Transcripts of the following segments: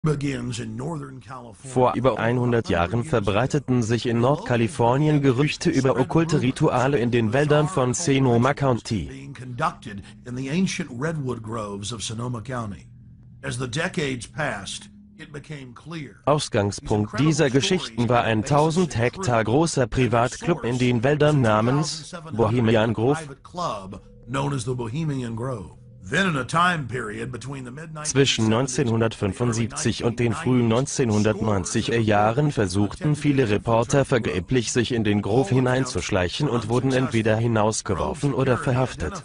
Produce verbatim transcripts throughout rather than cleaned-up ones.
Vor über hundert Jahren verbreiteten sich in Nordkalifornien Gerüchte über okkulte Rituale in den Wäldern von Sonoma County. Ausgangspunkt dieser Geschichten war ein tausend Hektar großer Privatclub in den Wäldern namens Bohemian Grove. Zwischen neunzehnhundertfünfundsiebzig und den frühen neunzehnhundertneunziger Jahren versuchten viele Reporter vergeblich, sich in den Grove hineinzuschleichen und wurden entweder hinausgeworfen oder verhaftet.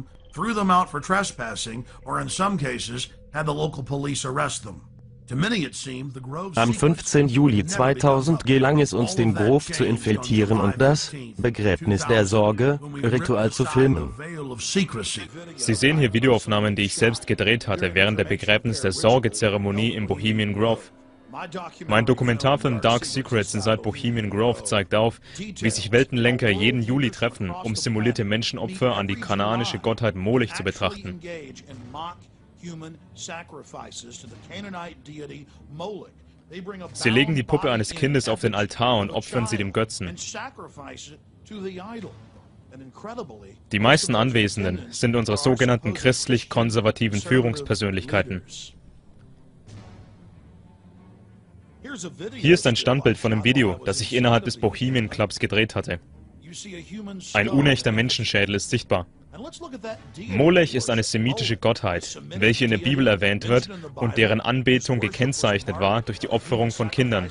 Am fünfzehnten Juli zweitausend gelang es uns, den Grove zu infiltrieren und das Begräbnis der Sorge Ritual zu filmen. Sie sehen hier Videoaufnahmen, die ich selbst gedreht hatte während der Begräbnis der Sorge-Zeremonie im Bohemian Grove. Mein Dokumentarfilm Dark Secrets Inside Bohemian Grove zeigt auf, wie sich Weltenlenker jeden Juli treffen, um simulierte Menschenopfer an die kanaanische Gottheit Molech zu betrachten. Sie legen die Puppe eines Kindes auf den Altar und opfern sie dem Götzen. Die meisten Anwesenden sind unsere sogenannten christlich-konservativen Führungspersönlichkeiten. Hier ist ein Standbild von einem Video, das ich innerhalb des Bohemian Clubs gedreht hatte. Ein unechter Menschenschädel ist sichtbar. Molech ist eine semitische Gottheit, welche in der Bibel erwähnt wird und deren Anbetung gekennzeichnet war durch die Opferung von Kindern.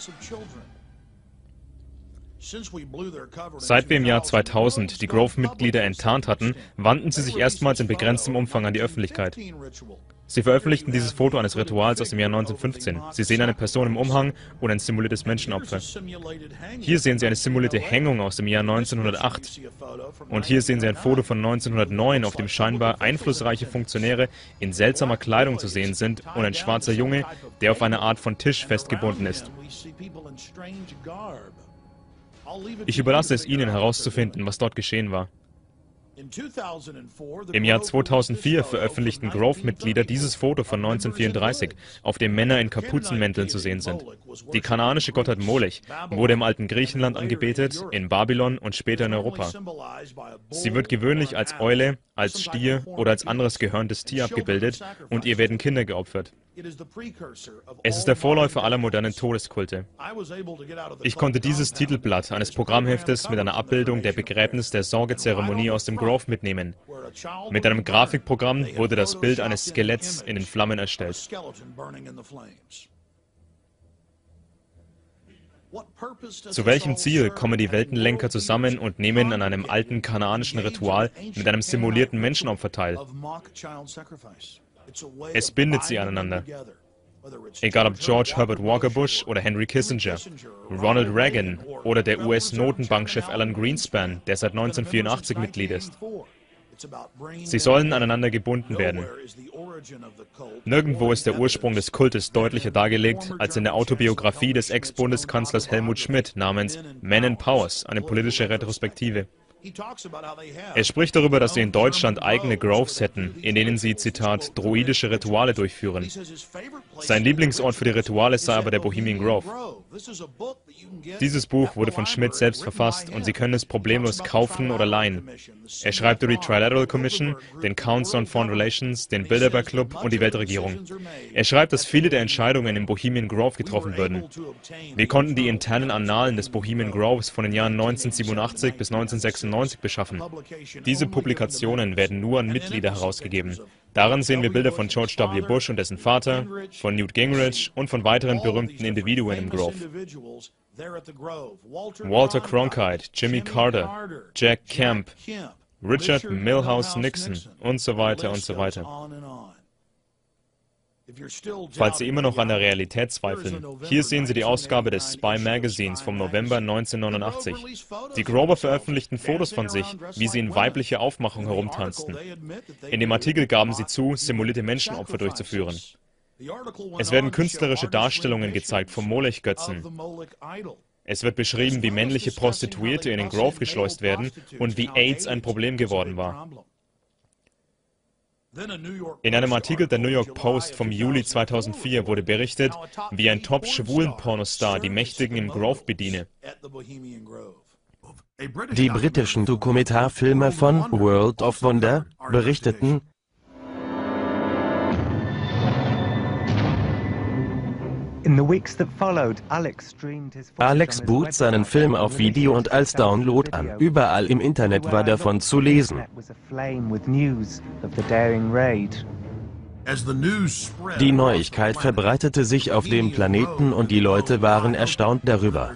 Seit wir im Jahr zweitausend die Grove-Mitglieder enttarnt hatten, wandten sie sich erstmals in begrenztem Umfang an die Öffentlichkeit. Sie veröffentlichten dieses Foto eines Rituals aus dem Jahr neunzehnhundertfünfzehn. Sie sehen eine Person im Umhang und ein simuliertes Menschenopfer. Hier sehen Sie eine simulierte Hängung aus dem Jahr neunzehnhundertacht. Und hier sehen Sie ein Foto von neunzehnhundertneun, auf dem scheinbar einflussreiche Funktionäre in seltsamer Kleidung zu sehen sind und ein schwarzer Junge, der auf einer Art von Tisch festgebunden ist. Ich überlasse es Ihnen herauszufinden, was dort geschehen war. Im Jahr zweitausendvier veröffentlichten Grove-Mitglieder dieses Foto von neunzehnhundertvierunddreißig, auf dem Männer in Kapuzenmänteln zu sehen sind. Die kanaanische Gottheit Molech wurde im alten Griechenland angebetet, in Babylon und später in Europa. Sie wird gewöhnlich als Eule, als Stier oder als anderes gehörntes Tier abgebildet und ihr werden Kinder geopfert. Es ist der Vorläufer aller modernen Todeskulte. Ich konnte dieses Titelblatt eines Programmheftes mit einer Abbildung der Begräbnis der Sorgezeremonie aus dem Grove mitnehmen. Mit einem Grafikprogramm wurde das Bild eines Skeletts in den Flammen erstellt. Zu welchem Ziel kommen die Weltenlenker zusammen und nehmen an einem alten kanaanischen Ritual mit einem simulierten Menschenopfer teil? Es bindet sie aneinander. Egal ob George Herbert Walker Bush oder Henry Kissinger, Ronald Reagan oder der U S-Notenbankchef Alan Greenspan, der seit neunzehnhundertvierundachtzig Mitglied ist. Sie sollen aneinander gebunden werden. Nirgendwo ist der Ursprung des Kultes deutlicher dargelegt als in der Autobiografie des Ex-Bundeskanzlers Helmut Schmidt namens Men and Powers, eine politische Retrospektive. Er spricht darüber, dass sie in Deutschland eigene Groves hätten, in denen sie, Zitat, druidische Rituale durchführen. Sein Lieblingsort für die Rituale sei aber der Bohemian Grove. Dieses Buch wurde von Schmidt selbst verfasst und Sie können es problemlos kaufen oder leihen. Er schreibt über die Trilateral Commission, den Council on Foreign Relations, den Bilderberg Club und die Weltregierung. Er schreibt, dass viele der Entscheidungen im Bohemian Grove getroffen würden. Wir konnten die internen Annalen des Bohemian Groves von den Jahren neunzehnhundertsiebenundachtzig bis neunzehnhundertsechsundneunzig beschaffen. Diese Publikationen werden nur an Mitglieder herausgegeben. Darin sehen wir Bilder von George W. Bush und dessen Vater, von Newt Gingrich und von weiteren berühmten Individuen im Grove. Walter Cronkite, Jimmy Carter, Jack Kemp, Richard Milhous Nixon und so weiter und so weiter. Falls Sie immer noch an der Realität zweifeln, hier sehen Sie die Ausgabe des Spy Magazines vom November neunzehnhundertneunundachtzig. Die Grover veröffentlichten Fotos von sich, wie sie in weiblicher Aufmachung herumtanzten. In dem Artikel gaben sie zu, simulierte Menschenopfer durchzuführen. Es werden künstlerische Darstellungen gezeigt vom Molech-Götzen. Es wird beschrieben, wie männliche Prostituierte in den Grove geschleust werden und wie AIDS ein Problem geworden war. In einem Artikel der New York Post vom Juli zweitausendvier wurde berichtet, wie ein Top-Schwulen-Pornostar die Mächtigen im Grove bediene. Die britischen Dokumentarfilme von World of Wonder berichteten, Alex bot seinen Film auf Video und als Download an. Überall im Internet war davon zu lesen. Die Neuigkeit verbreitete sich auf dem Planeten und die Leute waren erstaunt darüber.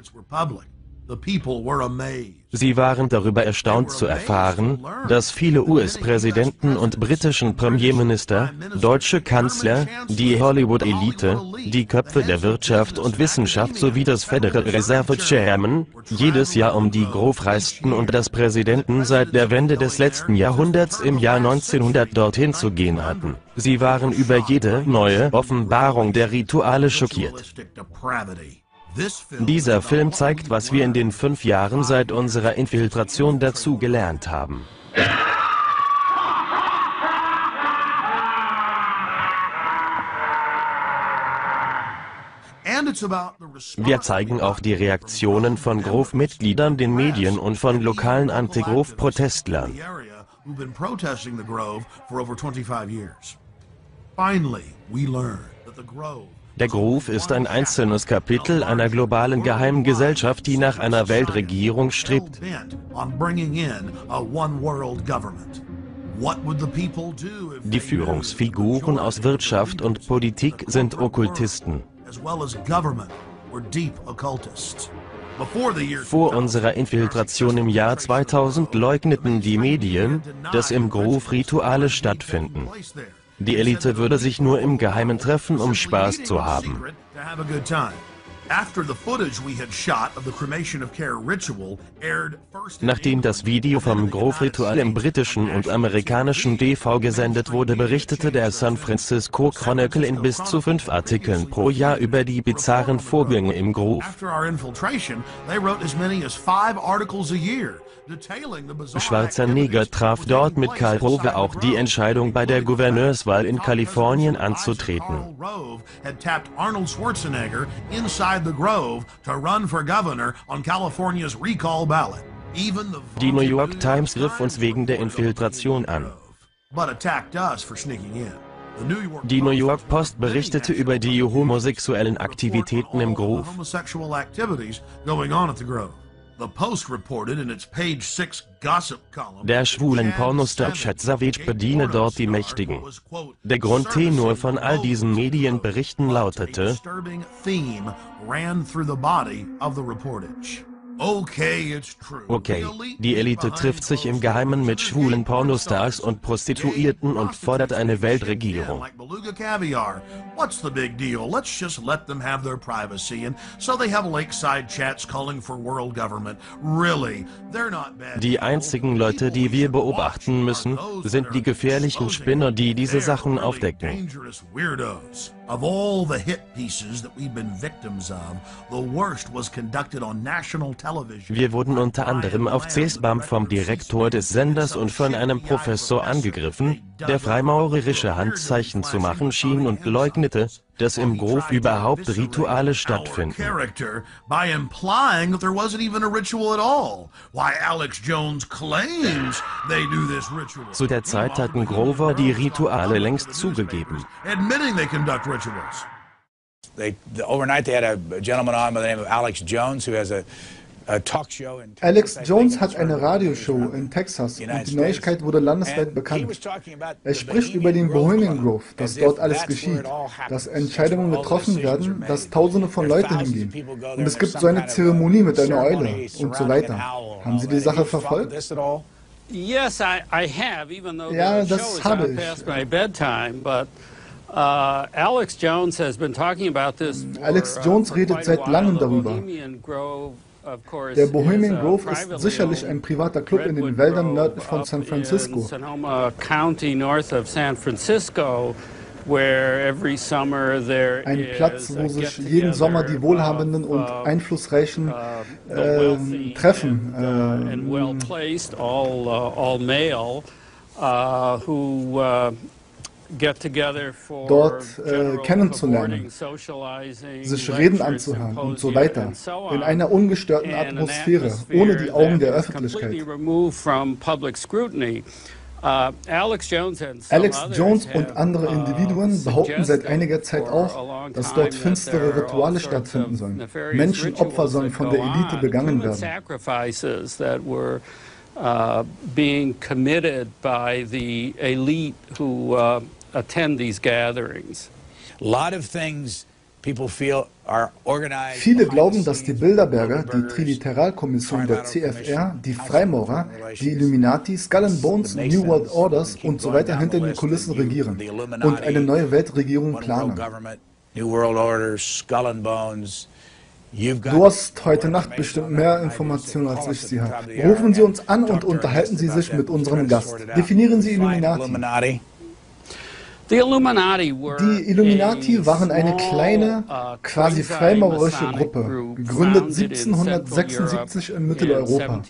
Sie waren darüber erstaunt zu erfahren, dass viele U S-Präsidenten und britischen Premierminister, deutsche Kanzler, die Hollywood-Elite, die Köpfe der Wirtschaft und Wissenschaft sowie das Federal Reserve Chairman jedes Jahr um die Grove reisten und dass Präsidenten seit der Wende des letzten Jahrhunderts im Jahr neunzehnhundert dorthin zu gehen hatten. Sie waren über jede neue Offenbarung der Rituale schockiert. Dieser Film zeigt, was wir in den fünf Jahren seit unserer Infiltration dazu gelernt haben. Wir zeigen auch die Reaktionen von Grove-Mitgliedern, den Medien und von lokalen Anti-Grove-Protestlern. Der Grove ist ein einzelnes Kapitel einer globalen geheimen Gesellschaft, die nach einer Weltregierung strebt. Die Führungsfiguren aus Wirtschaft und Politik sind Okkultisten. Vor unserer Infiltration im Jahr zweitausend leugneten die Medien, dass im Grove Rituale stattfinden. Die Elite würde sich nur im Geheimen treffen, um Spaß zu haben. Nachdem das Video vom Grove-Ritual im britischen und amerikanischen T V gesendet wurde, berichtete der San Francisco Chronicle in bis zu fünf Artikeln pro Jahr über die bizarren Vorgänge im Grove. Schwarzer Neger traf dort mit Karl Rove auch die Entscheidung, bei der Gouverneurswahl in Kalifornien anzutreten. Die New York Times griff uns wegen der Infiltration an. Die New York Post berichtete über die homosexuellen Aktivitäten im Grove. Der schwulen Pornostar Chad Savage bediene dort die Mächtigen. Der Grundtenor von all diesen Medienberichten lautete: Okay, die Elite trifft sich im Geheimen mit schwulen Pornostars und Prostituierten und fordert eine Weltregierung. Die einzigen Leute, die wir beobachten müssen, sind die gefährlichen Spinner, die diese Sachen aufdecken. Of all the hit pieces that we've been victims of, the worst was conducted on national television. Wir wurden unter anderem auf C-SPAN vom Direktor des Senders und von einem Professor angegriffen, der freimaurerische Handzeichen zu machen schien und leugnete, dass im Grove überhaupt Rituale stattfinden. Zu der Zeit hatten Grover die Rituale längst zugegeben. They, the, overnight they had a gentleman on by the name of Alex Jones, who has a Alex Jones hat eine Radioshow in Texas und die Neuigkeit wurde landesweit bekannt. Er spricht über den Bohemian Grove, dass dort alles geschieht, dass Entscheidungen getroffen werden, dass Tausende von Leuten hingehen. Und es gibt so eine Zeremonie mit einer Eule und so weiter. Haben Sie die Sache verfolgt? Ja, das habe ich. Uh, Alex Jones has been talking about this Alex Jones redet seit langem darüber. Der Bohemian Grove ist sicherlich ein privater Club in den Wäldern nördlich von San Francisco. Ein Platz, wo sich jeden Sommer die Wohlhabenden und Einflussreichen äh, treffen. Äh, uh, who uh, dort äh, kennenzulernen, sich Reden anzuhören und so weiter, in einer ungestörten Atmosphäre, ohne die Augen der Öffentlichkeit. Alex Jones und andere Individuen behaupten seit einiger Zeit auch, dass dort finstere Rituale stattfinden sollen. Menschenopfer sollen von der Elite begangen werden. Uh, being committed by the elite who uh, attend these gatherings. Viele glauben, dass die Bilderberger, die Triliteralkommission der C F R, die Freimaurer, die Illuminati, Skull and Bones, New World Orders und so weiter hinter den Kulissen regieren und eine neue Weltregierung planen. Du hast heute Nacht bestimmt mehr Informationen, als ich sie habe. Rufen Sie uns an und unterhalten Sie sich mit unserem Gast. Definieren Sie Illuminati. Die Illuminati waren eine kleine, quasi freimaurerische Gruppe, gegründet siebzehnhundertsechsundsiebzig in Mitteleuropa.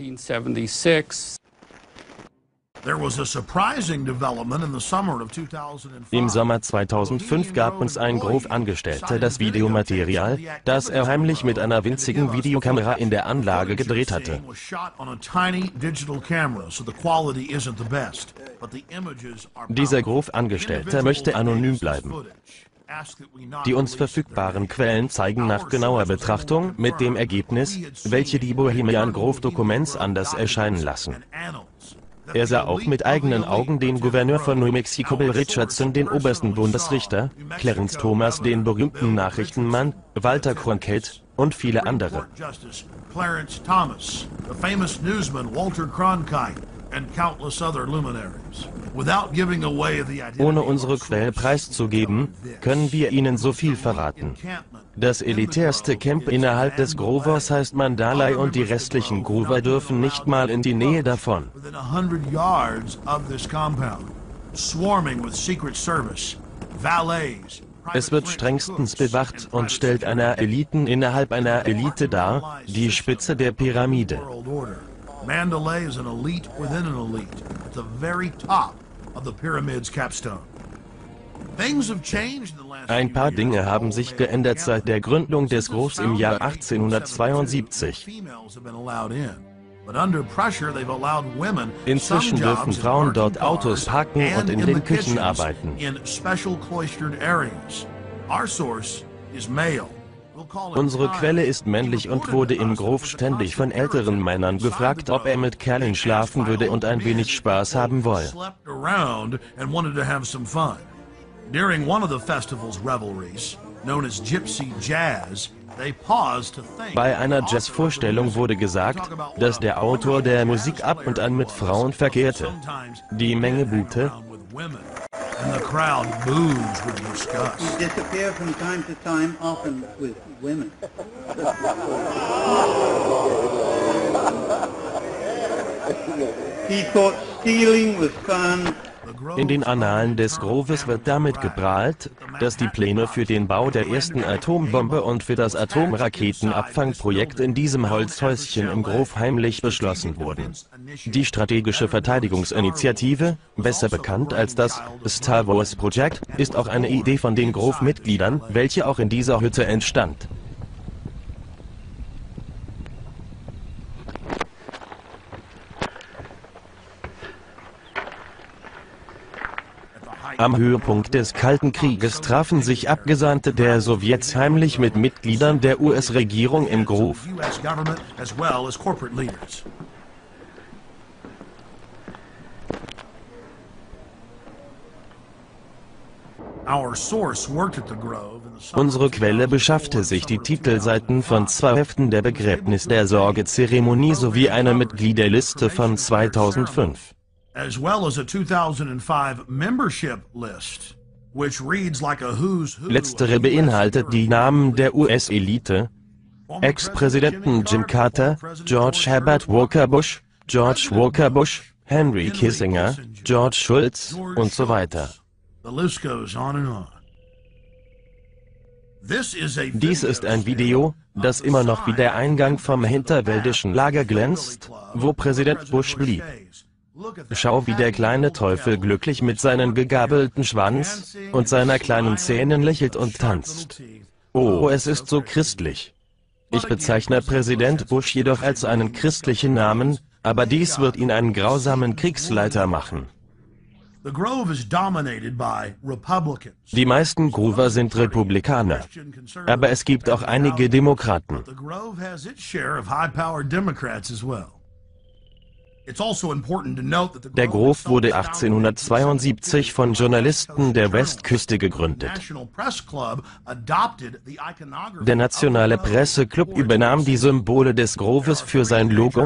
Im Sommer zweitausendfünf gab uns ein Grof-Angestellter das Videomaterial, das er heimlich mit einer winzigen Videokamera in der Anlage gedreht hatte. Dieser Grof-Angestellter möchte anonym bleiben. Die uns verfügbaren Quellen zeigen nach genauer Betrachtung mit dem Ergebnis, welche die Bohemian Grove Documents anders erscheinen lassen. Er sah auch mit eigenen Augen den Gouverneur von New Mexico Bill Richardson, den obersten Bundesrichter, Clarence Thomas, den berühmten Nachrichtenmann, Walter Cronkite und viele andere. Ohne unsere Quelle preiszugeben, können wir Ihnen so viel verraten. Das elitärste Camp innerhalb des Grovers heißt Mandalay und die restlichen Grover dürfen nicht mal in die Nähe davon. Es wird strengstens bewacht und stellt einer Eliten innerhalb einer Elite dar, die Spitze der Pyramide. Mandalay is an elite within an elite, at the very top of the pyramid's capstone. Ein paar Dinge haben sich geändert seit der Gründung des Grofs im Jahr achtzehnhundertzweiundsiebzig. Inzwischen dürfen Frauen dort Autos parken und in den Küchen arbeiten. Unsere Quelle ist männlich und wurde im Grof ständig von älteren Männern gefragt, ob er mit Kerlen schlafen würde und ein wenig Spaß haben wolle. During one of the festival's revelries, known as Gypsy Jazz, they paused to think. Bei einer Jazzvorstellung wurde gesagt, dass der Autor der Musik ab und an mit Frauen verkehrte. Die Menge buhte. And the crowd boos with disgust. He disappeared from time to time, often with women. He thought stealing was fun. In den Annalen des Groves wird damit geprahlt, dass die Pläne für den Bau der ersten Atombombe und für das Atomraketenabfangprojekt in diesem Holzhäuschen im Grove heimlich beschlossen wurden. Die strategische Verteidigungsinitiative, besser bekannt als das Star Wars Project, ist auch eine Idee von den Grove-Mitgliedern, welche auch in dieser Hütte entstand. Am Höhepunkt des Kalten Krieges trafen sich Abgesandte der Sowjets heimlich mit Mitgliedern der U S-Regierung im Grove. Unsere Quelle beschaffte sich die Titelseiten von zwei Heften der Begräbnis der Sorgezeremonie sowie eine Mitgliederliste von zweitausendfünf. As well as a two thousand five membership list, which reads like a who's who. Letztere beinhaltet die Namen der U S-Elite, Ex-Präsidenten Jim Carter, George Herbert Walker Bush, George Walker Bush, Henry Kissinger, George Shultz und so weiter. Dies ist ein Video, das immer noch wie der Eingang vom hinterwäldischen Lager glänzt, wo Präsident Bush blieb. Schau, wie der kleine Teufel glücklich mit seinem gegabelten Schwanz und seiner kleinen Zähnen lächelt und tanzt. Oh, es ist so christlich. Ich bezeichne Präsident Bush jedoch als einen christlichen Namen, aber dies wird ihn einen grausamen Kriegsleiter machen. Die meisten Groover sind Republikaner, aber es gibt auch einige Demokraten. Der Grove wurde achtzehnhundertzweiundsiebzig von Journalisten der Westküste gegründet. Der Nationale Presseclub übernahm die Symbole des Groves für sein Logo.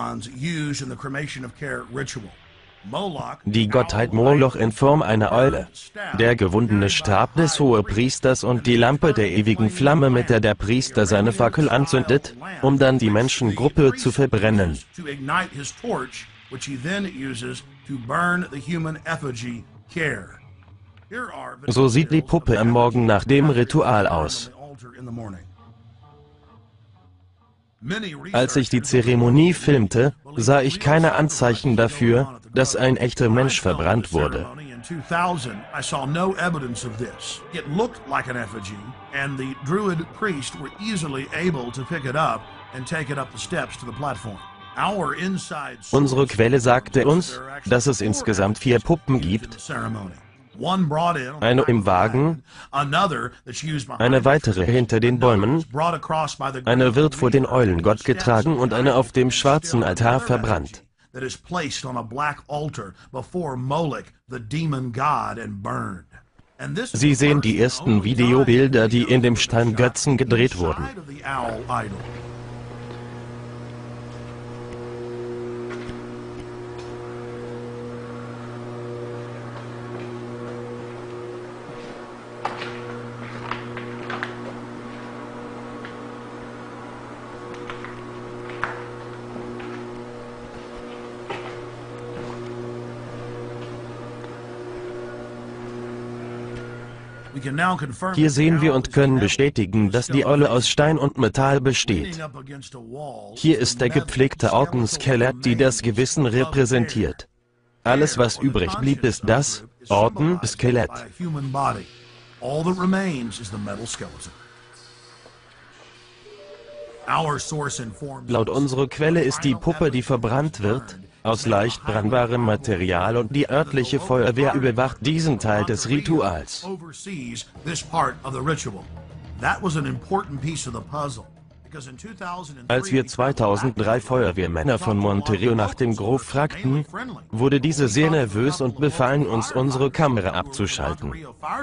Die Gottheit Moloch in Form einer Eule, der gewundene Stab des Hohepriesters und die Lampe der ewigen Flamme, mit der der Priester seine Fackel anzündet, um dann die Menschengruppe zu verbrennen. So sieht die Puppe am Morgen nach dem Ritual aus. Als ich die Zeremonie filmte, sah ich keine Anzeichen dafür, dass ein echter Mensch verbrannt wurde. Unsere Quelle sagte uns, dass es insgesamt vier Puppen gibt. Eine im Wagen, eine weitere hinter den Bäumen, eine wird vor den Eulengott getragen und eine auf dem schwarzen Altar verbrannt. Sie sehen die ersten Videobilder, die in dem Steingötzen gedreht wurden. Hier sehen wir und können bestätigen, dass die Eule aus Stein und Metall besteht. Hier ist der gepflegte Orton-Skelett, die das Gewissen repräsentiert. Alles, was übrig blieb, ist das Orton-Skelett. Laut unserer Quelle ist die Puppe, die verbrannt wird, aus leicht brennbarem Material und die örtliche Feuerwehr überwacht diesen Teil des Rituals. Als wir zweitausenddrei Feuerwehrmänner von Monterey nach dem Grove fragten, wurde diese sehr nervös und befahlen uns, unsere Kamera abzuschalten.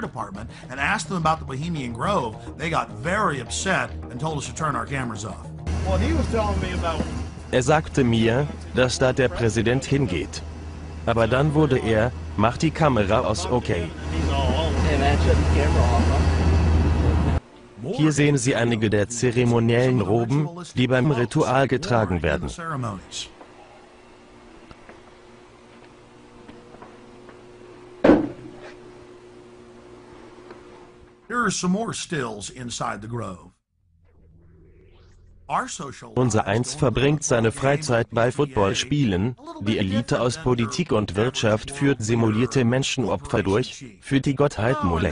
Er sagte mir, dass da der Präsident hingeht. Aber dann wurde er, mach die Kamera aus, okay. Hier sehen Sie einige der zeremoniellen Roben, die beim Ritual getragen werden. Here are some more stills inside the grove. Unser Eins verbringt seine Freizeit bei Footballspielen, die Elite aus Politik und Wirtschaft führt simulierte Menschenopfer durch, für die Gottheit Molech.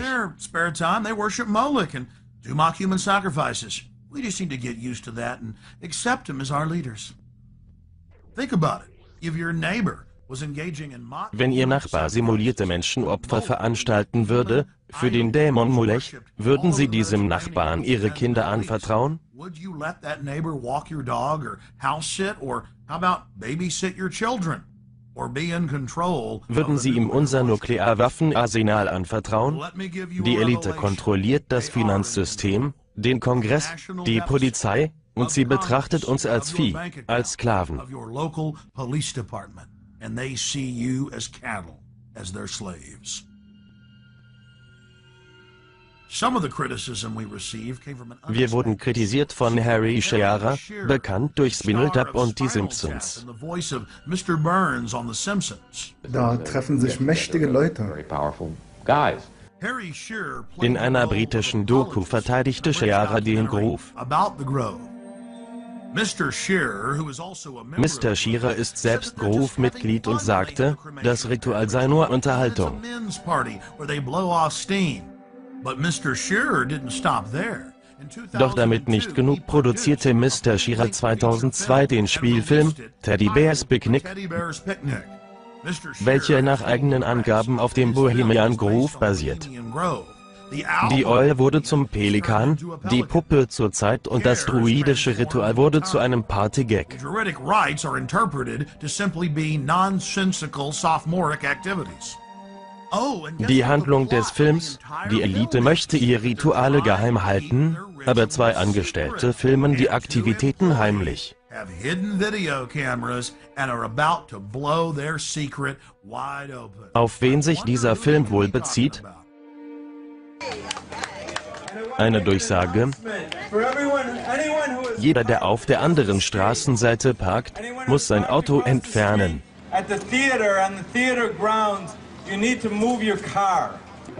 Wenn Ihr Nachbar simulierte Menschenopfer veranstalten würde, für den Dämon Molech, würden Sie diesem Nachbarn Ihre Kinder anvertrauen? Würden Sie ihm unser Nuklearwaffenarsenal anvertrauen? Die Elite kontrolliert das Finanzsystem, den Kongress, die Polizei, und sie betrachtet uns als Vieh, als Sklaven. And they see you as cattle, as their slaves. Wir wurden kritisiert von Harry Shearer, bekannt durch Spinal Tap und die Simpsons. Da treffen sich mächtige Leute. In einer britischen Doku verteidigte Shearer den Grove. Mister Shearer ist selbst Groove-Mitglied und sagte, das Ritual sei nur Unterhaltung. Doch damit nicht genug, produzierte Mister Shearer zweitausendzwei den Spielfilm Teddy Bear's Picnic, welcher nach eigenen Angaben auf dem Bohemian Groove basiert. Die Eule wurde zum Pelikan, die Puppe zur Zeit und das druidische Ritual wurde zu einem Party-Gag. Die Handlung des Films: Die Elite möchte ihre Rituale geheim halten, aber zwei Angestellte filmen die Aktivitäten heimlich. Auf wen sich dieser Film wohl bezieht? Eine Durchsage: Jeder, der auf der anderen Straßenseite parkt, muss sein Auto entfernen. You need to move your car.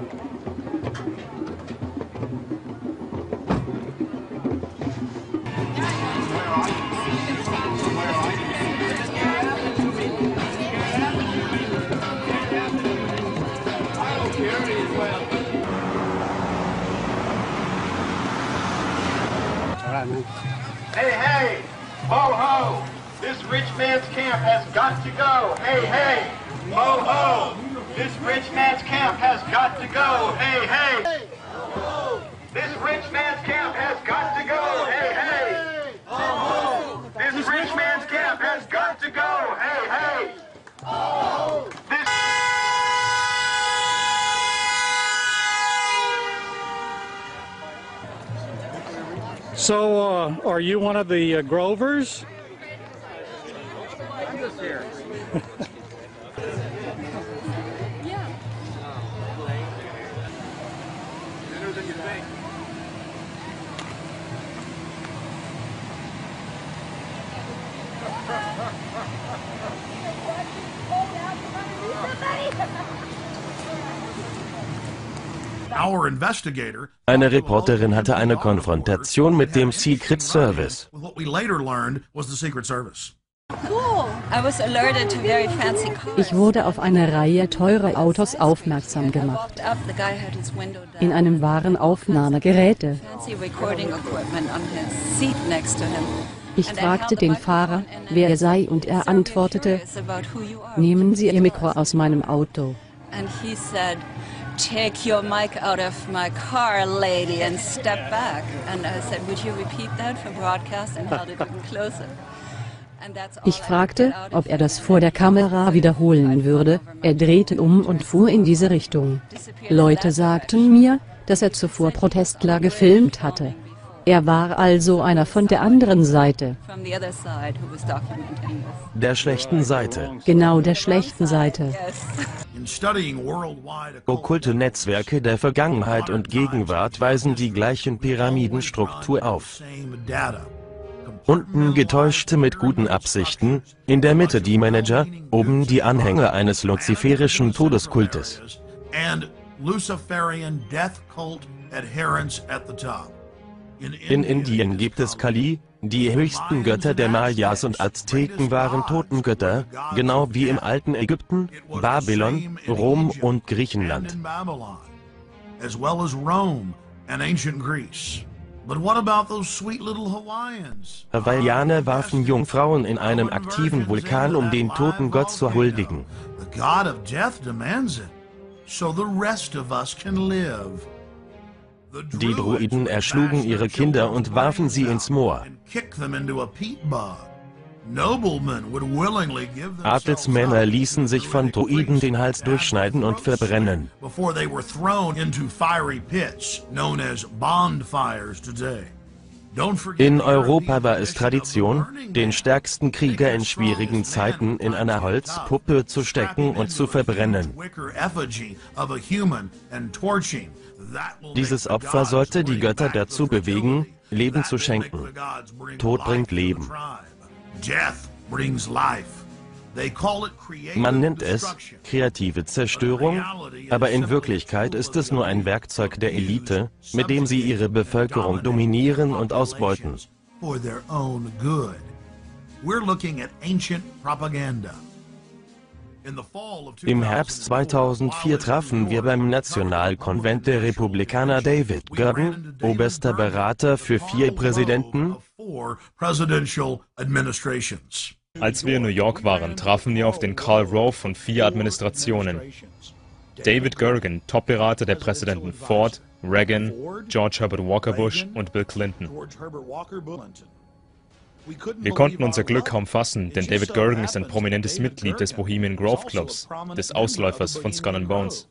Hey, hey, ho, ho, this rich man's camp has got to go. Hey, hey, ho, ho. This rich man's camp has got to go. Hey, hey. This rich man's camp has got to go. Hey, hey. This rich man's camp has got to go. Hey, hey. This So, uh, are you one of the uh, Grovers? I'm just here. Eine Reporterin hatte eine Konfrontation mit dem Secret Service. Ich wurde auf eine Reihe teurer Autos aufmerksam gemacht. In einem Warenaufnahmegeräte. Ich fragte den Fahrer, wer er sei, und er antwortete: Nehmen Sie Ihr Mikro aus meinem Auto. Take your mic out of my car, lady, and step back. And I said, would you repeat that for broadcast, and held it even closer. Ich fragte, ob er das vor der Kamera wiederholen würde. Er drehte um und fuhr in diese Richtung. Leute sagten mir, dass er zuvor Protestler gefilmt hatte. Er war also einer von der anderen Seite. Der schlechten Seite. Genau, der schlechten Seite. Okkulte Netzwerke der Vergangenheit und Gegenwart weisen die gleichen Pyramidenstruktur auf. Unten Getäuschte mit guten Absichten, in der Mitte die Manager, oben die Anhänger eines luziferischen Todeskultes. In Indien gibt es Kali, die höchsten Götter der Mayas und Azteken waren Totengötter, genau wie im alten Ägypten, Babylon, Rom und Griechenland. Hawaiianer warfen Jungfrauen in einem aktiven Vulkan, um den toten Gott zu huldigen. Die Druiden erschlugen ihre Kinder und warfen sie ins Moor. Adelsmänner ließen sich von Druiden den Hals durchschneiden und verbrennen. In Europa war es Tradition, den stärksten Krieger in schwierigen Zeiten in einer Holzpuppe zu stecken und zu verbrennen. Dieses Opfer sollte die Götter dazu bewegen, Leben zu schenken. Tod bringt Leben. Man nennt es kreative Zerstörung, aber in Wirklichkeit ist es nur ein Werkzeug der Elite, mit dem sie ihre Bevölkerung dominieren und ausbeuten. for their own good. We're looking at ancient propaganda. Im Herbst zweitausendvier trafen wir beim Nationalkonvent der Republikaner David Gergen, oberster Berater für vier Präsidenten. Als wir in New York waren, trafen wir auf den Karl Rove von vier Administrationen. David Gergen, Top-Berater der Präsidenten Ford, Reagan, George Herbert Walker Bush und Bill Clinton. Wir konnten unser Glück kaum fassen, denn David Gergen ist ein prominentes Mitglied des Bohemian Grove Clubs, des Ausläufers von Skull and Bones.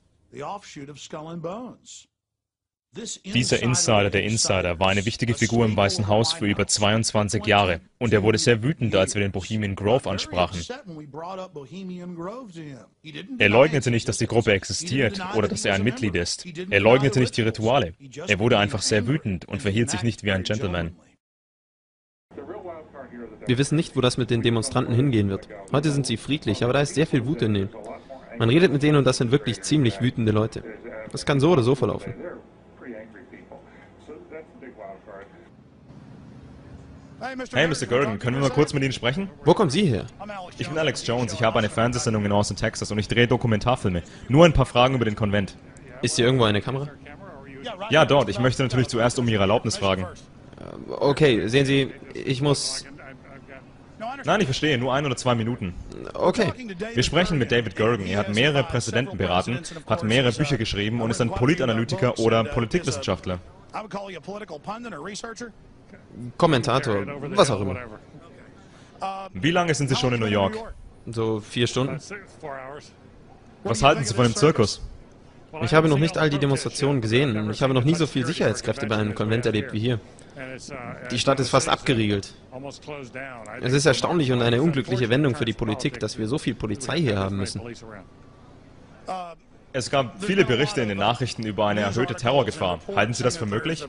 Dieser Insider der Insider war eine wichtige Figur im Weißen Haus für über zweiundzwanzig Jahre und er wurde sehr wütend, als wir den Bohemian Grove ansprachen. Er leugnete nicht, dass die Gruppe existiert oder dass er ein Mitglied ist. Er leugnete nicht die Rituale. Er wurde einfach sehr wütend und verhielt sich nicht wie ein Gentleman. Wir wissen nicht, wo das mit den Demonstranten hingehen wird. Heute sind sie friedlich, aber da ist sehr viel Wut in denen. Man redet mit denen und das sind wirklich ziemlich wütende Leute. Das kann so oder so verlaufen. Hey, Mister Gergen, können wir mal kurz mit Ihnen sprechen? Wo kommen Sie her? Ich bin Alex Jones, ich habe eine Fernsehsendung in Austin, Texas und ich drehe Dokumentarfilme. Nur ein paar Fragen über den Konvent. Ist hier irgendwo eine Kamera? Ja, dort. Ich möchte natürlich zuerst um Ihre Erlaubnis fragen. Okay, sehen Sie, ich muss... Nein, ich verstehe, nur ein oder zwei Minuten. Okay. Wir sprechen mit David Gergen. Er hat mehrere Präsidenten beraten, hat mehrere Bücher geschrieben und ist ein Politanalytiker oder Politikwissenschaftler. Kommentator, was auch immer. Wie lange sind Sie schon in New York? So vier Stunden. Was halten Sie von dem Zirkus? Ich habe noch nicht all die Demonstrationen gesehen. Ich habe noch nie so viel Sicherheitskräfte bei einem Konvent erlebt wie hier. Die Stadt ist fast abgeriegelt. Es ist erstaunlich und eine unglückliche Wendung für die Politik, dass wir so viel Polizei hier haben müssen. Es gab viele Berichte in den Nachrichten über eine erhöhte Terrorgefahr. Halten Sie das für möglich?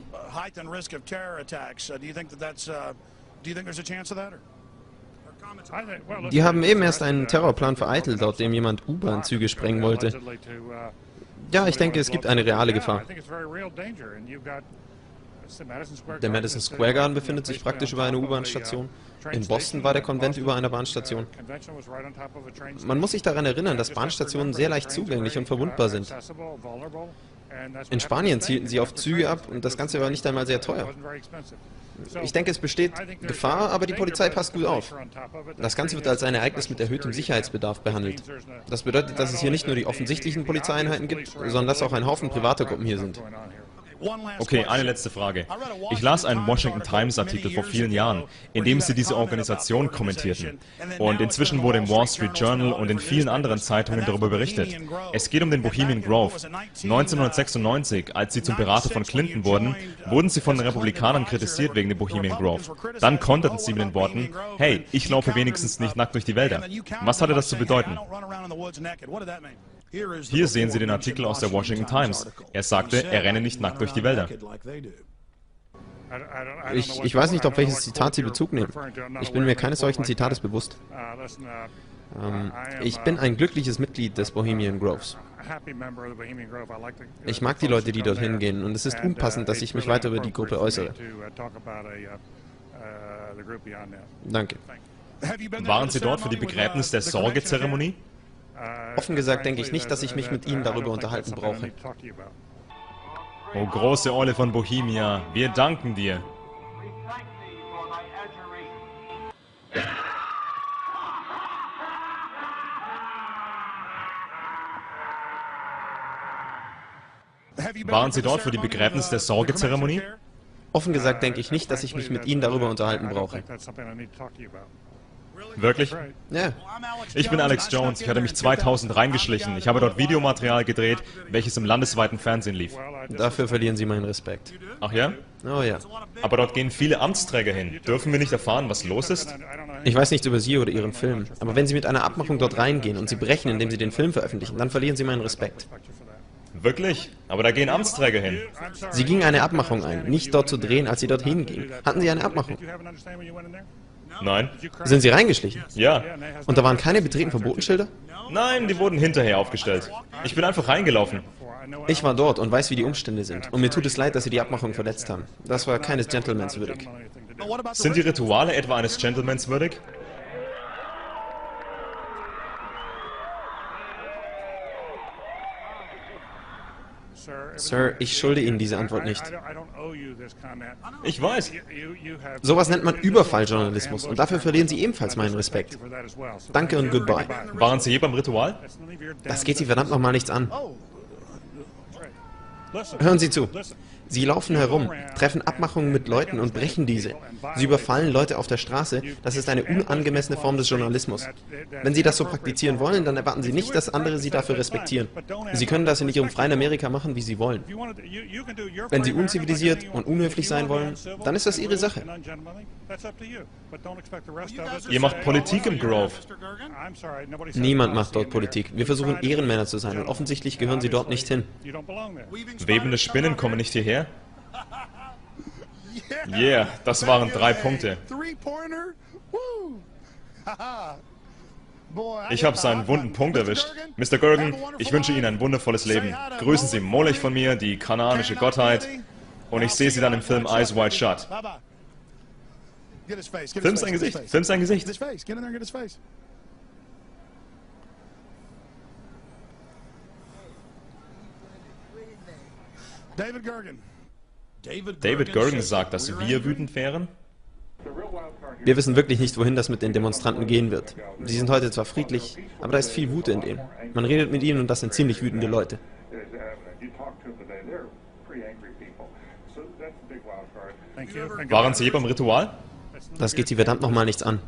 Die haben eben erst einen Terrorplan vereitelt, laut dem jemand U-Bahn-Züge sprengen wollte. Ja, ich denke, es gibt eine reale Gefahr. Der Madison Square Garden befindet sich praktisch über eine U-Bahn-Station. In Boston war der Konvent über einer Bahnstation. Man muss sich daran erinnern, dass Bahnstationen sehr leicht zugänglich und verwundbar sind. In Spanien zielten sie auf Züge ab und das Ganze war nicht einmal sehr teuer. Ich denke, es besteht Gefahr, aber die Polizei passt gut auf. Das Ganze wird als ein Ereignis mit erhöhtem Sicherheitsbedarf behandelt. Das bedeutet, dass es hier nicht nur die offensichtlichen Polizeieinheiten gibt, sondern dass auch ein Haufen privater Gruppen hier sind. Okay, eine letzte Frage. Ich las einen Washington Times Artikel vor vielen Jahren, in dem sie diese Organisation kommentierten. Und inzwischen wurde im Wall Street Journal und in vielen anderen Zeitungen darüber berichtet. Es geht um den Bohemian Grove. neunzehnhundertsechsundneunzig, als sie zum Berater von Clinton wurden, wurden sie von den Republikanern kritisiert wegen dem Bohemian Grove. Dann konterten sie mit den Worten, hey, ich laufe wenigstens nicht nackt durch die Wälder. Was hatte das zu bedeuten? Hier sehen Sie den Artikel aus der Washington Times. Er sagte, er renne nicht nackt durch die Wälder. Ich, ich weiß nicht, auf welches Zitat Sie Bezug nehmen. Ich bin mir keines solchen Zitates bewusst. Ähm, ich bin ein glückliches Mitglied des Bohemian Groves. Ich mag die Leute, die dorthin gehen, und es ist unpassend, dass ich mich weiter über die Gruppe äußere. Danke. Waren Sie dort für die Begräbnis der Sorgezeremonie? Offen gesagt denke ich nicht, dass ich mich mit Ihnen darüber unterhalten brauche. O große Eule von Bohemia, wir danken dir. Waren Sie dort für die Begräbnis der Sorgezeremonie? Offen gesagt denke ich nicht, dass ich mich mit Ihnen darüber unterhalten brauche. Wirklich? Ja. Ich bin Alex Jones, ich hatte mich zweitausend reingeschlichen. Ich habe dort Videomaterial gedreht, welches im landesweiten Fernsehen lief. Dafür verlieren Sie meinen Respekt. Ach ja? Oh ja. Aber dort gehen viele Amtsträger hin. Dürfen wir nicht erfahren, was los ist? Ich weiß nichts über Sie oder Ihren Film, aber wenn Sie mit einer Abmachung dort reingehen und Sie brechen, indem Sie den Film veröffentlichen, dann verlieren Sie meinen Respekt. Wirklich? Aber da gehen Amtsträger hin. Sie gingen eine Abmachung ein, nicht dort zu drehen, als Sie dorthin gingen. Hatten Sie eine Abmachung? Nein. Sind Sie reingeschlichen? Ja. Und da waren keine betreten Verbotenschilder? Nein, die wurden hinterher aufgestellt. Ich bin einfach reingelaufen. Ich war dort und weiß, wie die Umstände sind. Und mir tut es leid, dass Sie die Abmachung verletzt haben. Das war keines Gentlemans würdig. Sind die Rituale etwa eines Gentlemans würdig? Sir, ich schulde Ihnen diese Antwort nicht. Ich weiß. Sowas nennt man Überfalljournalismus und dafür verlieren Sie ebenfalls meinen Respekt. Danke und goodbye. Waren Sie je beim Ritual? Das geht Sie verdammt nochmal nichts an. Hören Sie zu. Sie laufen herum, treffen Abmachungen mit Leuten und brechen diese. Sie überfallen Leute auf der Straße. Das ist eine unangemessene Form des Journalismus. Wenn Sie das so praktizieren wollen, dann erwarten Sie nicht, dass andere Sie dafür respektieren. Sie können das in Ihrem freien Amerika machen, wie Sie wollen. Wenn Sie unzivilisiert und unhöflich sein wollen, dann ist das Ihre Sache. Ihr macht Politik im Grove. Niemand macht dort Politik. Wir versuchen Ehrenmänner zu sein und offensichtlich gehören Sie dort nicht hin. Webende Spinnen kommen nicht hierher? Yeah, das waren drei Punkte. Ich habe seinen wunden Punkt erwischt. Mister Gergen, ich wünsche Ihnen ein wundervolles Leben. Grüßen Sie Molech von mir, die kanaanische Gottheit. Und ich sehe Sie dann im Film Eyes Wide Shut. Film sein Gesicht, film sein Gesicht. David Gergen. David Gergen sagt, dass wir wütend wären? Wir wissen wirklich nicht, wohin das mit den Demonstranten gehen wird. Sie sind heute zwar friedlich, aber da ist viel Wut in denen. Man redet mit ihnen und das sind ziemlich wütende Leute. Waren Sie je beim Ritual? Das geht Sie verdammt nochmal nichts an.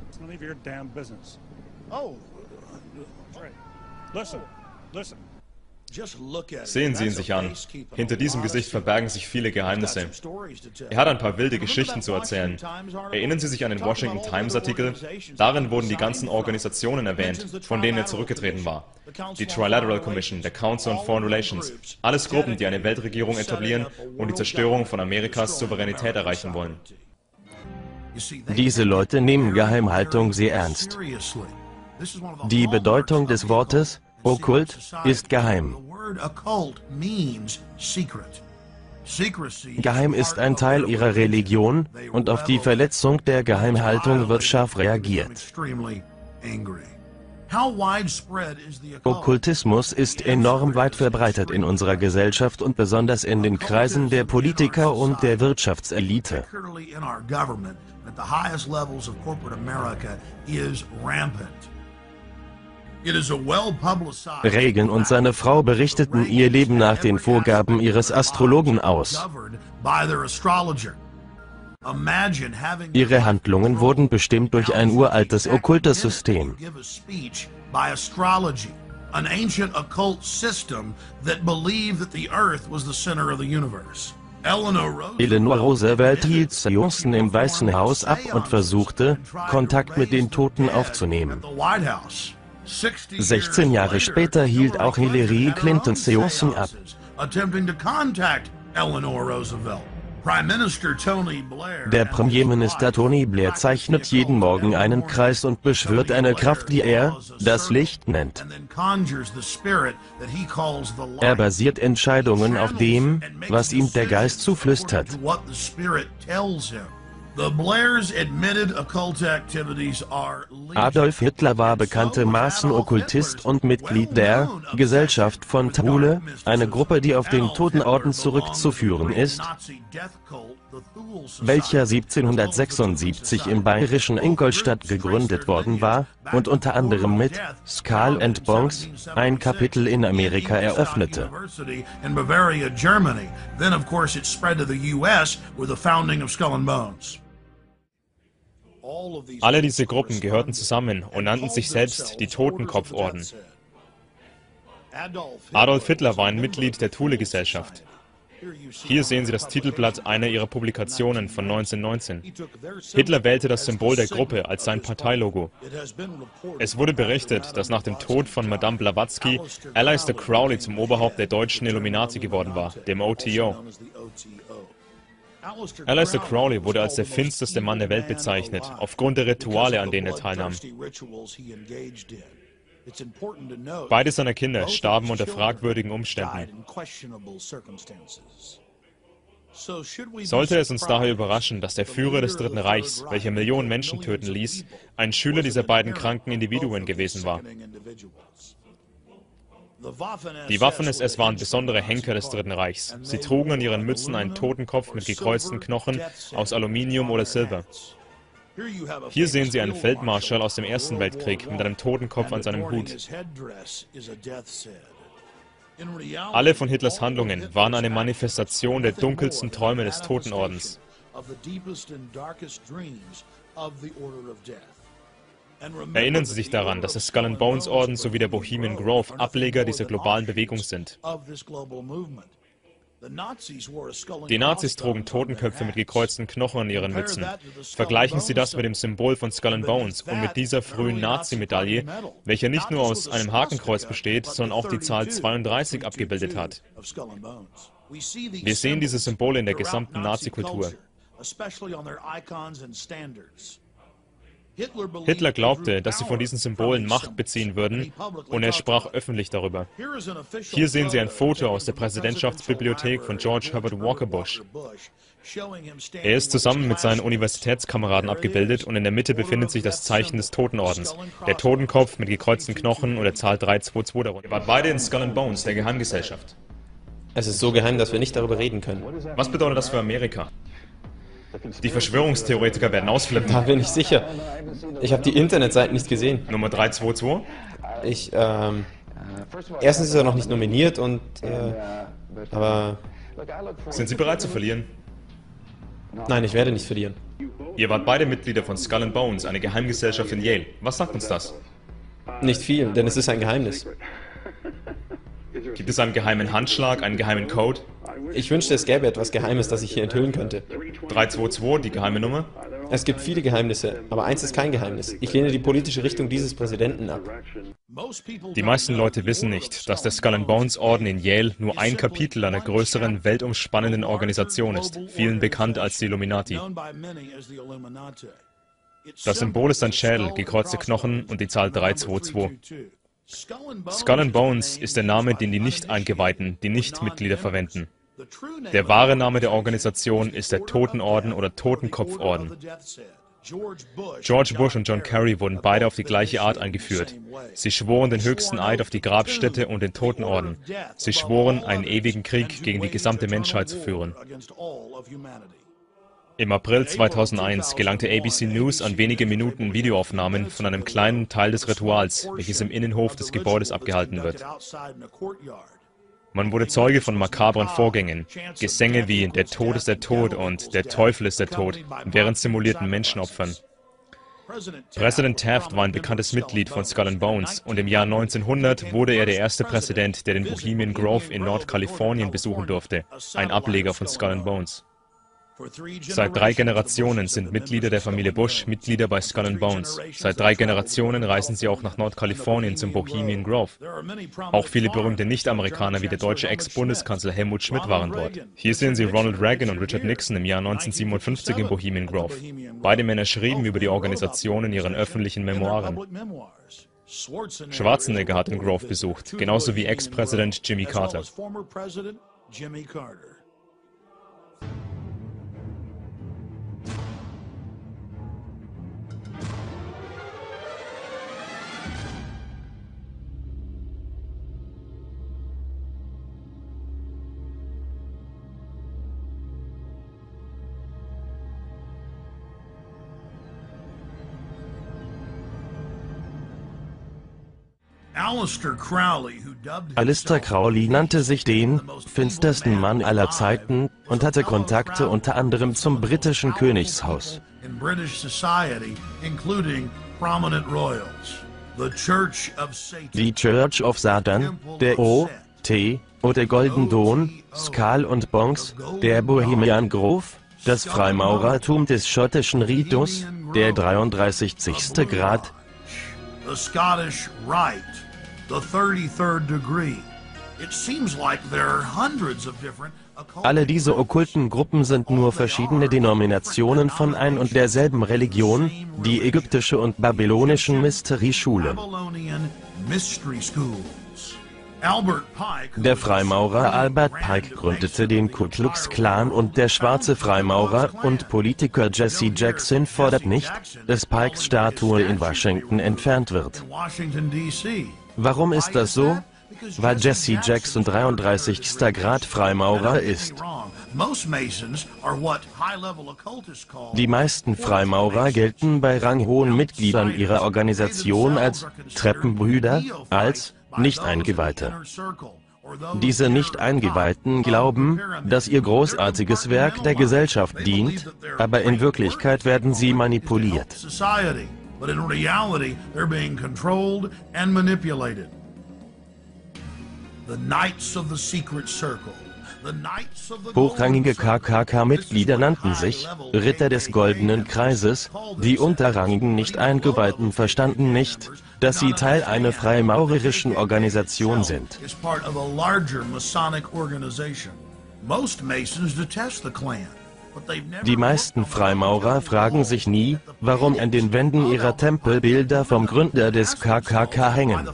Sehen Sie ihn sich an. Hinter diesem Gesicht verbergen sich viele Geheimnisse. Er hat ein paar wilde Geschichten zu erzählen. Erinnern Sie sich an den Washington Times Artikel? Darin wurden die ganzen Organisationen erwähnt, von denen er zurückgetreten war. Die Trilateral Commission, der Council on Foreign Relations. Alles Gruppen, die eine Weltregierung etablieren und die Zerstörung von Amerikas Souveränität erreichen wollen. Diese Leute nehmen Geheimhaltung sehr ernst. Die Bedeutung des Wortes Okkult ist geheim. Geheim ist ein Teil ihrer Religion und auf die Verletzung der Geheimhaltung wird scharf reagiert. Okkultismus ist enorm weit verbreitet in unserer Gesellschaft und besonders in den Kreisen der Politiker und der Wirtschaftselite. Reagan und seine Frau berichteten ihr Leben nach den Vorgaben ihres Astrologen aus. Ihre Handlungen wurden bestimmt durch ein uraltes okkultes System. Eleanor Roosevelt hielt Seancen im Weißen Haus ab und versuchte, Kontakt mit den Toten aufzunehmen. sechzehn Jahre später hielt auch Hillary Clinton Seancen ab. Der Premierminister Tony Blair zeichnet jeden Morgen einen Kreis und beschwört eine Kraft, die er das Licht nennt. Er basiert Entscheidungen auf dem, was ihm der Geist zuflüstert. Adolf Hitler war bekanntermaßen Okkultist und Mitglied der Gesellschaft von Thule, eine Gruppe, die auf den Totenorden zurückzuführen ist, welcher siebzehnhundertsechsundsiebzig im bayerischen Ingolstadt gegründet worden war und unter anderem mit Skull and Bones ein Kapitel in Amerika eröffnete. Alle diese Gruppen gehörten zusammen und nannten sich selbst die Totenkopforden. Adolf Hitler war ein Mitglied der Thule-Gesellschaft. Hier sehen Sie das Titelblatt einer ihrer Publikationen von neunzehnhundertneunzehn. Hitler wählte das Symbol der Gruppe als sein Parteilogo. Es wurde berichtet, dass nach dem Tod von Madame Blavatsky Aleister Crowley zum Oberhaupt der deutschen Illuminati geworden war, dem O T O. Aleister Crowley wurde als der finsterste Mann der Welt bezeichnet, aufgrund der Rituale, an denen er teilnahm. Beide seiner Kinder starben unter fragwürdigen Umständen. Sollte es uns daher überraschen, dass der Führer des Dritten Reichs, welcher Millionen Menschen töten ließ, ein Schüler dieser beiden kranken Individuen gewesen war? Die Waffen-S S waren besondere Henker des Dritten Reichs. Sie trugen an ihren Mützen einen Totenkopf mit gekreuzten Knochen aus Aluminium oder Silber. Hier sehen Sie einen Feldmarschall aus dem Ersten Weltkrieg mit einem Totenkopf an seinem Hut. Alle von Hitlers Handlungen waren eine Manifestation der dunkelsten Träume des Totenordens. Erinnern Sie sich daran, dass der Skull and Bones Orden sowie der Bohemian Grove Ableger dieser globalen Bewegung sind. Die Nazis trugen Totenköpfe mit gekreuzten Knochen an ihren Mützen. Vergleichen Sie das mit dem Symbol von Skull and Bones und mit dieser frühen Nazi-Medaille, welche nicht nur aus einem Hakenkreuz besteht, sondern auch die Zahl zweiunddreißig abgebildet hat. Wir sehen diese Symbole in der gesamten Nazi-Kultur. Hitler glaubte, dass sie von diesen Symbolen Macht beziehen würden, und er sprach öffentlich darüber. Hier sehen Sie ein Foto aus der Präsidentschaftsbibliothek von George Herbert Walker Bush. Er ist zusammen mit seinen Universitätskameraden abgebildet und in der Mitte befindet sich das Zeichen des Totenordens, der Totenkopf mit gekreuzten Knochen und der Zahl drei zwei zwei darunter. Ihr wart beide in Skull and Bones, der Geheimgesellschaft. Es ist so geheim, dass wir nicht darüber reden können. Was bedeutet das für Amerika? Die Verschwörungstheoretiker werden ausflippen. Da bin ich sicher. Ich habe die Internetseiten nicht gesehen. Nummer drei zwei zwei? Ich, ähm... Erstens ist er noch nicht nominiert und, äh... aber... Sind Sie bereit zu verlieren? Nein, ich werde nicht verlieren. Ihr wart beide Mitglieder von Skull and Bones, eine Geheimgesellschaft in Yale. Was sagt uns das? Nicht viel, denn es ist ein Geheimnis. Gibt es einen geheimen Handschlag, einen geheimen Code? Ich wünschte, es gäbe etwas Geheimes, das ich hier enthüllen könnte. drei zwei zwei, die geheime Nummer? Es gibt viele Geheimnisse, aber eins ist kein Geheimnis. Ich lehne die politische Richtung dieses Präsidenten ab. Die meisten Leute wissen nicht, dass der Skull and Bones Orden in Yale nur ein Kapitel einer größeren, weltumspannenden Organisation ist, vielen bekannt als die Illuminati. Das Symbol ist ein Schädel, gekreuzte Knochen und die Zahl drei zwei zwei. Skull and Bones ist der Name, den die Nicht-Eingeweihten, die Nicht-Mitglieder verwenden. Der wahre Name der Organisation ist der Totenorden oder Totenkopforden. George Bush und John Kerry wurden beide auf die gleiche Art eingeführt. Sie schworen den höchsten Eid auf die Grabstätte und den Totenorden. Sie schworen, einen ewigen Krieg gegen die gesamte Menschheit zu führen. Im April zweitausendeins gelangte A B C News an wenige Minuten Videoaufnahmen von einem kleinen Teil des Rituals, welches im Innenhof des Gebäudes abgehalten wird. Man wurde Zeuge von makabren Vorgängen, Gesänge wie »Der Tod ist der Tod« und »Der Teufel ist der Tod« während simulierten Menschenopfern. Präsident Taft war ein bekanntes Mitglied von Skull and Bones und im Jahr neunzehnhundert wurde er der erste Präsident, der den Bohemian Grove in Nordkalifornien besuchen durfte, ein Ableger von Skull and Bones. Seit drei Generationen sind Mitglieder der Familie Bush Mitglieder bei Skull and Bones. Seit drei Generationen reisen sie auch nach Nordkalifornien zum Bohemian Grove. Auch viele berühmte Nicht-Amerikaner wie der deutsche Ex-Bundeskanzler Helmut Schmidt waren dort. Hier sehen Sie Ronald Reagan und Richard Nixon im Jahr neunzehnhundertsiebenundfünfzig im Bohemian Grove. Beide Männer schrieben über die Organisation in ihren öffentlichen Memoiren. Schwarzenegger hat den Grove besucht, genauso wie Ex-Präsident Jimmy Carter. Aleister Crowley nannte sich den finstersten Mann aller Zeiten und hatte Kontakte unter anderem zum britischen Königshaus. Die Church of Satan, der O T und der Golden Dawn, Skull and Bones, der Bohemian Grove, das Freimaurertum des schottischen Ritus, der dreiunddreißigste Grad, the Scottish Rite, the thirty-third degree. It seems like there are hundreds of different Alle diese okkulten Gruppen sind nur verschiedene Denominationen von ein und derselben Religion, die ägyptische und babylonischen Mysterieschulen. Der Freimaurer Albert Pike gründete den Ku Klux Klan und der schwarze Freimaurer und Politiker Jesse Jackson fordert nicht, dass Pikes Statue in Washington entfernt wird. Warum ist das so? Weil Jesse Jackson dreiunddreißigster Grad Freimaurer ist. Die meisten Freimaurer gelten bei ranghohen Mitgliedern ihrer Organisation als Treppenbrüder, als Nicht-Eingeweihte. Diese Nicht-Eingeweihten glauben, dass ihr großartiges Werk der Gesellschaft dient, aber in Wirklichkeit werden sie manipuliert. Hochrangige K K K-Mitglieder nannten sich Ritter des Goldenen Kreises, die unterrangigen Nicht-Eingeweihten verstanden nicht, dass sie Teil einer freimaurerischen Organisation sind. Die meisten Freimaurer fragen sich nie, warum an den Wänden ihrer Tempel Bilder vom Gründer des K K K hängen.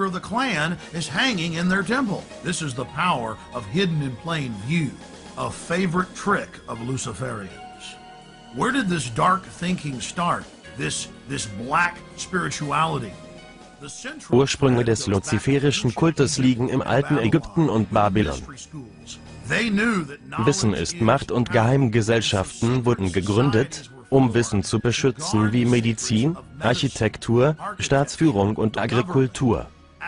Where did this dark thinking start? This, this black spirituality? Ursprünge des luziferischen Kultes liegen im alten Ägypten und Babylon. Wissen ist Macht und Geheimgesellschaften wurden gegründet, um Wissen zu beschützen wie Medizin, Architektur, Staatsführung und Agrikultur.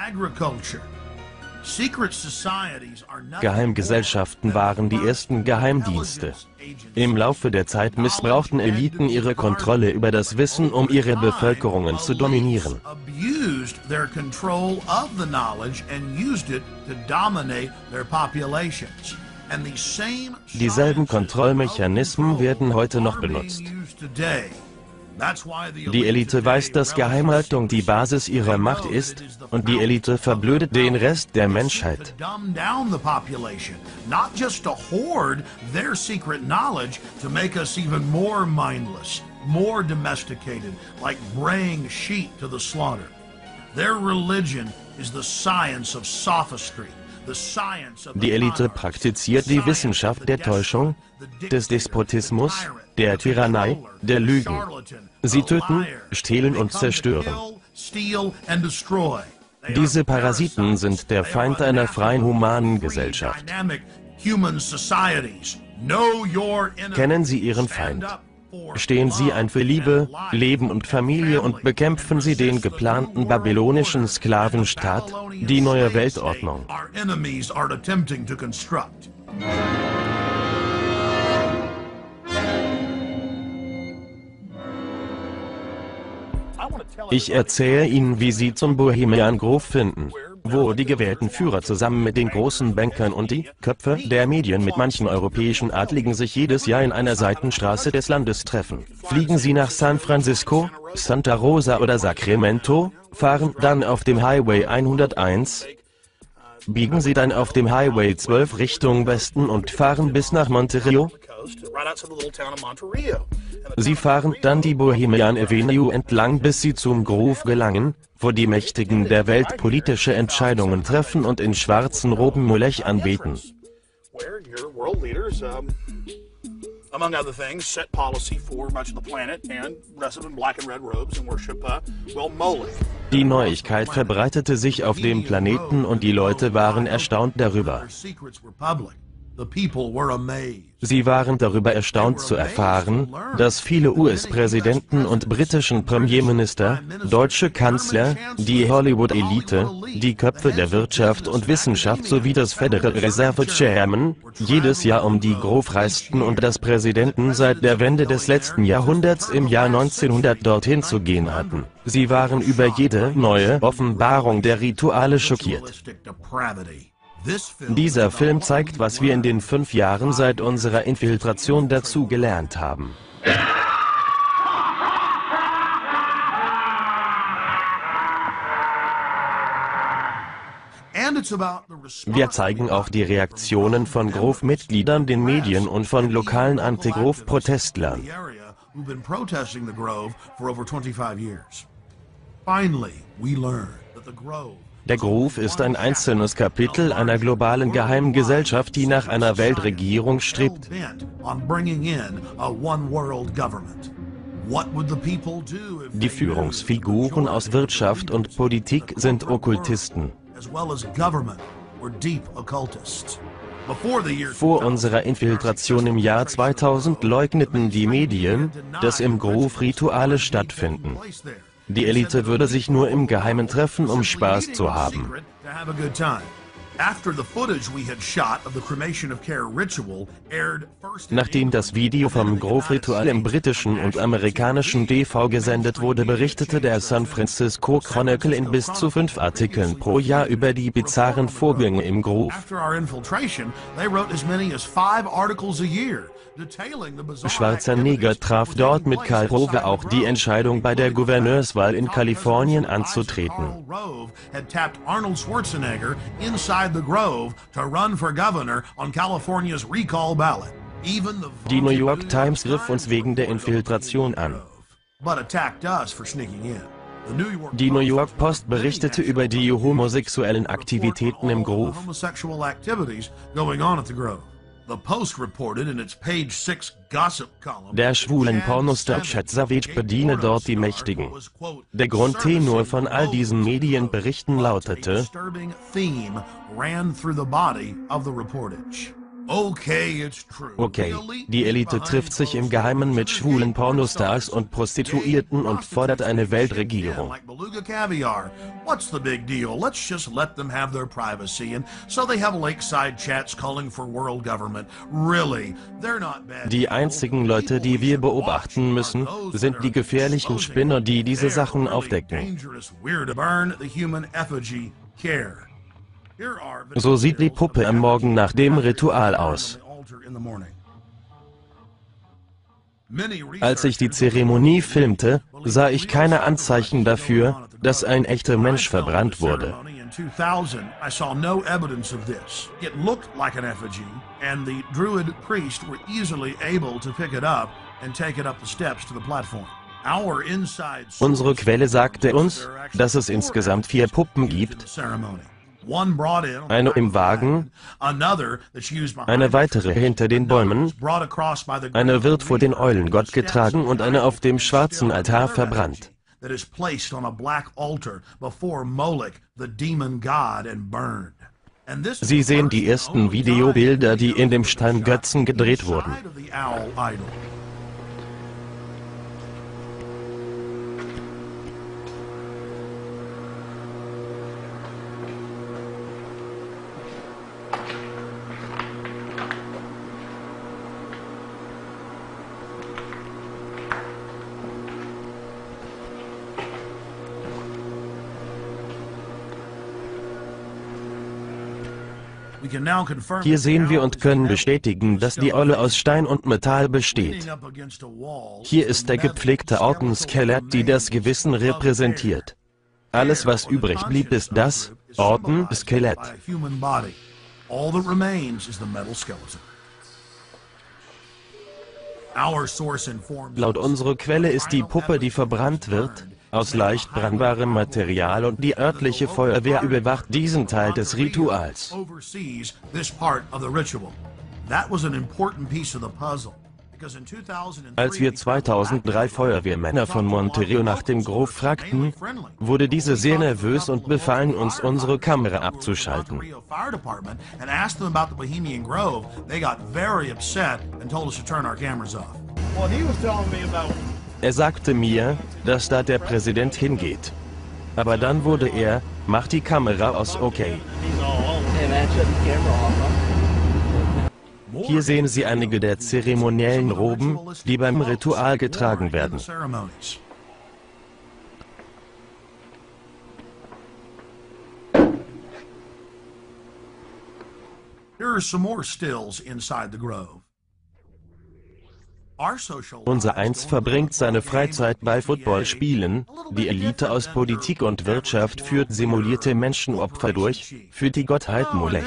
Geheimgesellschaften waren die ersten Geheimdienste. Im Laufe der Zeit missbrauchten Eliten ihre Kontrolle über das Wissen, um ihre Bevölkerungen zu dominieren. Dieselben Kontrollmechanismen werden heute noch benutzt. Die Elite weiß, dass Geheimhaltung die Basis ihrer Macht ist, und die Elite verblödet den Rest der Menschheit. Die Elite praktiziert die Wissenschaft der Täuschung, des Despotismus, der Tyrannei, der Lügen. Sie töten, stehlen und zerstören. Diese Parasiten sind der Feind einer freien humanen Gesellschaft. Kennen Sie Ihren Feind. Stehen Sie ein für Liebe, Leben und Familie und bekämpfen Sie den geplanten babylonischen Sklavenstaat, die neue Weltordnung. Ich erzähle Ihnen, wie Sie zum Bohemian Grove finden, wo die gewählten Führer zusammen mit den großen Bankern und die Köpfe der Medien mit manchen europäischen Adligen sich jedes Jahr in einer Seitenstraße des Landes treffen. Fliegen Sie nach San Francisco, Santa Rosa oder Sacramento, fahren dann auf dem Highway hunderteins, biegen Sie dann auf dem Highway zwölf Richtung Westen und fahren bis nach Monterey. Sie fahren dann die Bohemian Avenue entlang, bis Sie zum Grove gelangen, wo die Mächtigen der Welt politische Entscheidungen treffen und in schwarzen Roben Molech anbeten. Die Neuigkeit verbreitete sich auf dem Planeten und die Leute waren erstaunt darüber. Sie waren darüber erstaunt zu erfahren, dass viele U S-Präsidenten und britischen Premierminister, deutsche Kanzler, die Hollywood-Elite, die Köpfe der Wirtschaft und Wissenschaft sowie das Federal Reserve Chairman jedes Jahr um die Grove reisten und dass Präsidenten seit der Wende des letzten Jahrhunderts im Jahr neunzehnhundert dorthin zu gehen hatten. Sie waren über jede neue Offenbarung der Rituale schockiert. Dieser Film zeigt, was wir in den fünf Jahren seit unserer Infiltration dazu gelernt haben. Wir zeigen auch die Reaktionen von Grove-Mitgliedern, den Medien und von lokalen Anti-Grove-Protestlern. Der Grove ist ein einzelnes Kapitel einer globalen geheimen Gesellschaft, die nach einer Weltregierung strebt. Die Führungsfiguren aus Wirtschaft und Politik sind Okkultisten. Vor unserer Infiltration im Jahr zweitausend leugneten die Medien, dass im Grove Rituale stattfinden. Die Elite würde sich nur im Geheimen treffen, um Spaß zu haben. Nachdem das Video vom Grove-Ritual im britischen und amerikanischen T V gesendet wurde, berichtete der San Francisco Chronicle in bis zu fünf Artikeln pro Jahr über die bizarren Vorgänge im Grove. Schwarzenegger traf dort mit Karl Rove auch die Entscheidung, bei der Gouverneurswahl in Kalifornien anzutreten. Die New York Times griff uns wegen der Infiltration an. Die New York Post berichtete über die homosexuellen Aktivitäten im Grove. Der schwulen Pornostar Chad Savage bediene dort die Mächtigen. Der Grundtenor von all diesen Medienberichten lautete: Okay, die Elite trifft sich im Geheimen mit schwulen Pornostars und Prostituierten und fordert eine Weltregierung. Die einzigen Leute, die wir beobachten müssen, sind die gefährlichen Spinner, die diese Sachen aufdecken. So sieht die Puppe am Morgen nach dem Ritual aus. Als ich die Zeremonie filmte, sah ich keine Anzeichen dafür, dass ein echter Mensch verbrannt wurde. Unsere Quelle sagte uns, dass es insgesamt vier Puppen gibt. Eine im Wagen, eine weitere hinter den Bäumen, eine wird vor den Eulengott getragen und eine auf dem schwarzen Altar verbrannt. Sie sehen die ersten Videobilder, die in dem Steingötzen gedreht wurden. Hier sehen wir und können bestätigen, dass die Eule aus Stein und Metall besteht. Hier ist der gepflegte Orton-Skelett, die das Gewissen repräsentiert. Alles, was übrig blieb, ist das Orton-Skelett. Laut unserer Quelle ist die Puppe, die verbrannt wird, aus leicht brennbarem Material und die örtliche Feuerwehr überwacht diesen Teil des Rituals. Als wir zweitausenddrei Feuerwehrmänner von Monterey nach dem Grove fragten, wurde diese sehr nervös und befahlen uns, unsere Kamera abzuschalten. Er sagte mir, dass da der Präsident hingeht. Aber dann wurde er, mach die Kamera aus, okay. Hier sehen Sie einige der zeremoniellen Roben, die beim Ritual getragen werden. Here are some more stills inside the grove. Unser Eins verbringt seine Freizeit bei Footballspielen, die Elite aus Politik und Wirtschaft führt simulierte Menschenopfer durch, für die Gottheit Molech.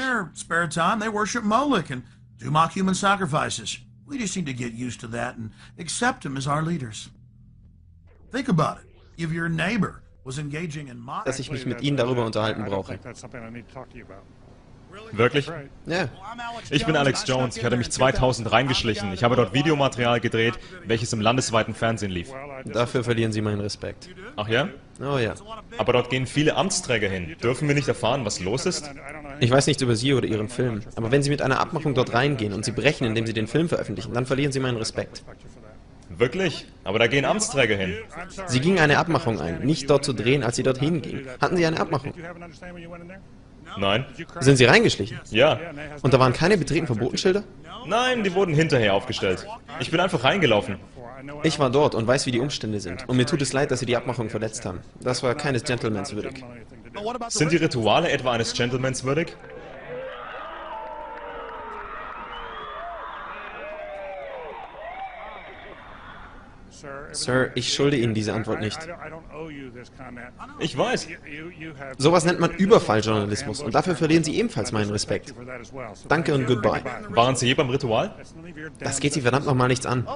Think about it. If your neighbor dass ich mich mit Ihnen darüber unterhalten brauche. Wirklich? Ja. Ich bin Alex Jones. Ich hatte mich zweitausend reingeschlichen. Ich habe dort Videomaterial gedreht, welches im landesweiten Fernsehen lief. Dafür verlieren Sie meinen Respekt. Ach ja? Oh ja. Aber dort gehen viele Amtsträger hin. Dürfen wir nicht erfahren, was los ist? Ich weiß nichts über Sie oder Ihren Film, aber wenn Sie mit einer Abmachung dort reingehen und Sie brechen, indem Sie den Film veröffentlichen, dann verlieren Sie meinen Respekt. Wirklich? Aber da gehen Amtsträger hin. Sie gingen eine Abmachung ein, nicht dort zu drehen, als Sie dorthin gingen. Hatten Sie eine Abmachung? Nein. Sind Sie reingeschlichen? Ja. Und da waren keine Betreten-Verboten-Schilder? Nein, die wurden hinterher aufgestellt. Ich bin einfach reingelaufen. Ich war dort und weiß, wie die Umstände sind. Und mir tut es leid, dass Sie die Abmachung verletzt haben. Das war keines Gentlemans würdig. Sind die Rituale etwa eines Gentlemans würdig? Sir, ich schulde Ihnen diese Antwort nicht. Ich weiß. Sowas nennt man Überfalljournalismus und dafür verlieren Sie ebenfalls meinen Respekt. Danke und goodbye. Waren Sie je beim Ritual? Das geht Sie verdammt nochmal nichts an.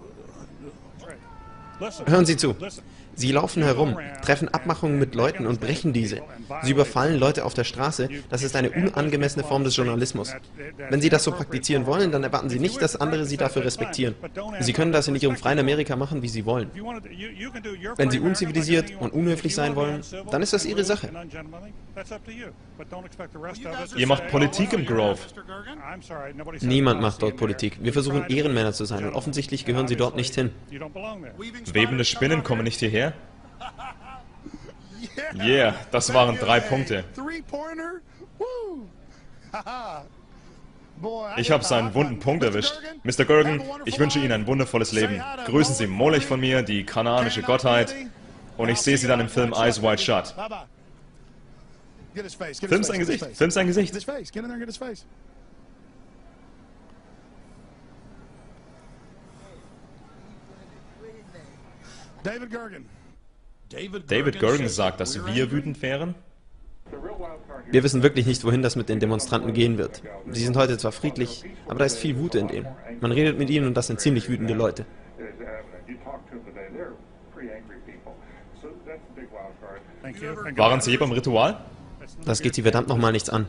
Hören Sie zu. Sie laufen herum, treffen Abmachungen mit Leuten und brechen diese. Sie überfallen Leute auf der Straße. Das ist eine unangemessene Form des Journalismus. Wenn Sie das so praktizieren wollen, dann erwarten Sie nicht, dass andere Sie dafür respektieren. Sie können das in Ihrem freien Amerika machen, wie Sie wollen. Wenn Sie unzivilisiert und unhöflich sein wollen, dann ist das Ihre Sache. Ihr macht Politik im Grove. Niemand macht dort Politik. Wir versuchen Ehrenmänner zu sein und offensichtlich gehören Sie dort nicht hin. Webende Spinnen kommen nicht hierher? Yeah, das waren drei Punkte. Ich habe seinen wunden Punkt erwischt. Mister Gergen, ich wünsche Ihnen ein wundervolles Leben. Grüßen Sie Molech von mir, die kanaanische Gottheit. Und ich sehe Sie dann im Film Eyes Wide Shut. Film sein Gesicht, film sein Gesicht. David Gergen. David Gergen sagt, dass wir wütend wären? Wir wissen wirklich nicht, wohin das mit den Demonstranten gehen wird. Sie sind heute zwar friedlich, aber da ist viel Wut in denen. Man redet mit ihnen und das sind ziemlich wütende Leute. Waren Sie je beim Ritual? Das geht Sie verdammt nochmal nichts an.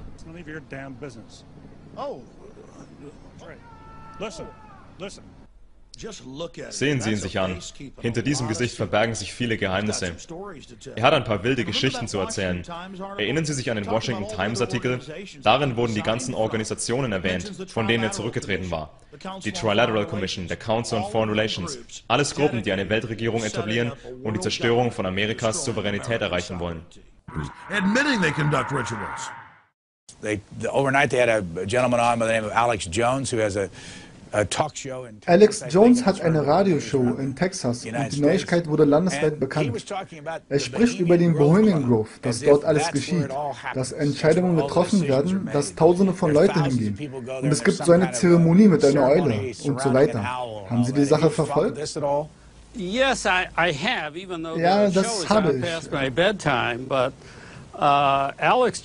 Sehen Sie ihn sich an. Hinter diesem Gesicht verbergen sich viele Geheimnisse. Er hat ein paar wilde Geschichten zu erzählen. Erinnern Sie sich an den Washington Times-Artikel? Darin wurden die ganzen Organisationen erwähnt, von denen er zurückgetreten war. Die Trilateral Commission, der Council on Foreign Relations. Alles Gruppen, die eine Weltregierung etablieren und die Zerstörung von Amerikas Souveränität erreichen wollen. Admitting they conduct rituals. They, the, overnight they had a gentleman on by the name of Alex Jones, who has a Alex Jones hat eine Radioshow in Texas und die Neuigkeit wurde landesweit bekannt. Er spricht über den Bohemian Grove, dass dort alles geschieht, dass Entscheidungen getroffen werden, dass Tausende von Leuten hingehen. Und es gibt so eine Zeremonie mit einer Eule und so weiter. Haben Sie die Sache verfolgt? Ja, das habe ich. Alex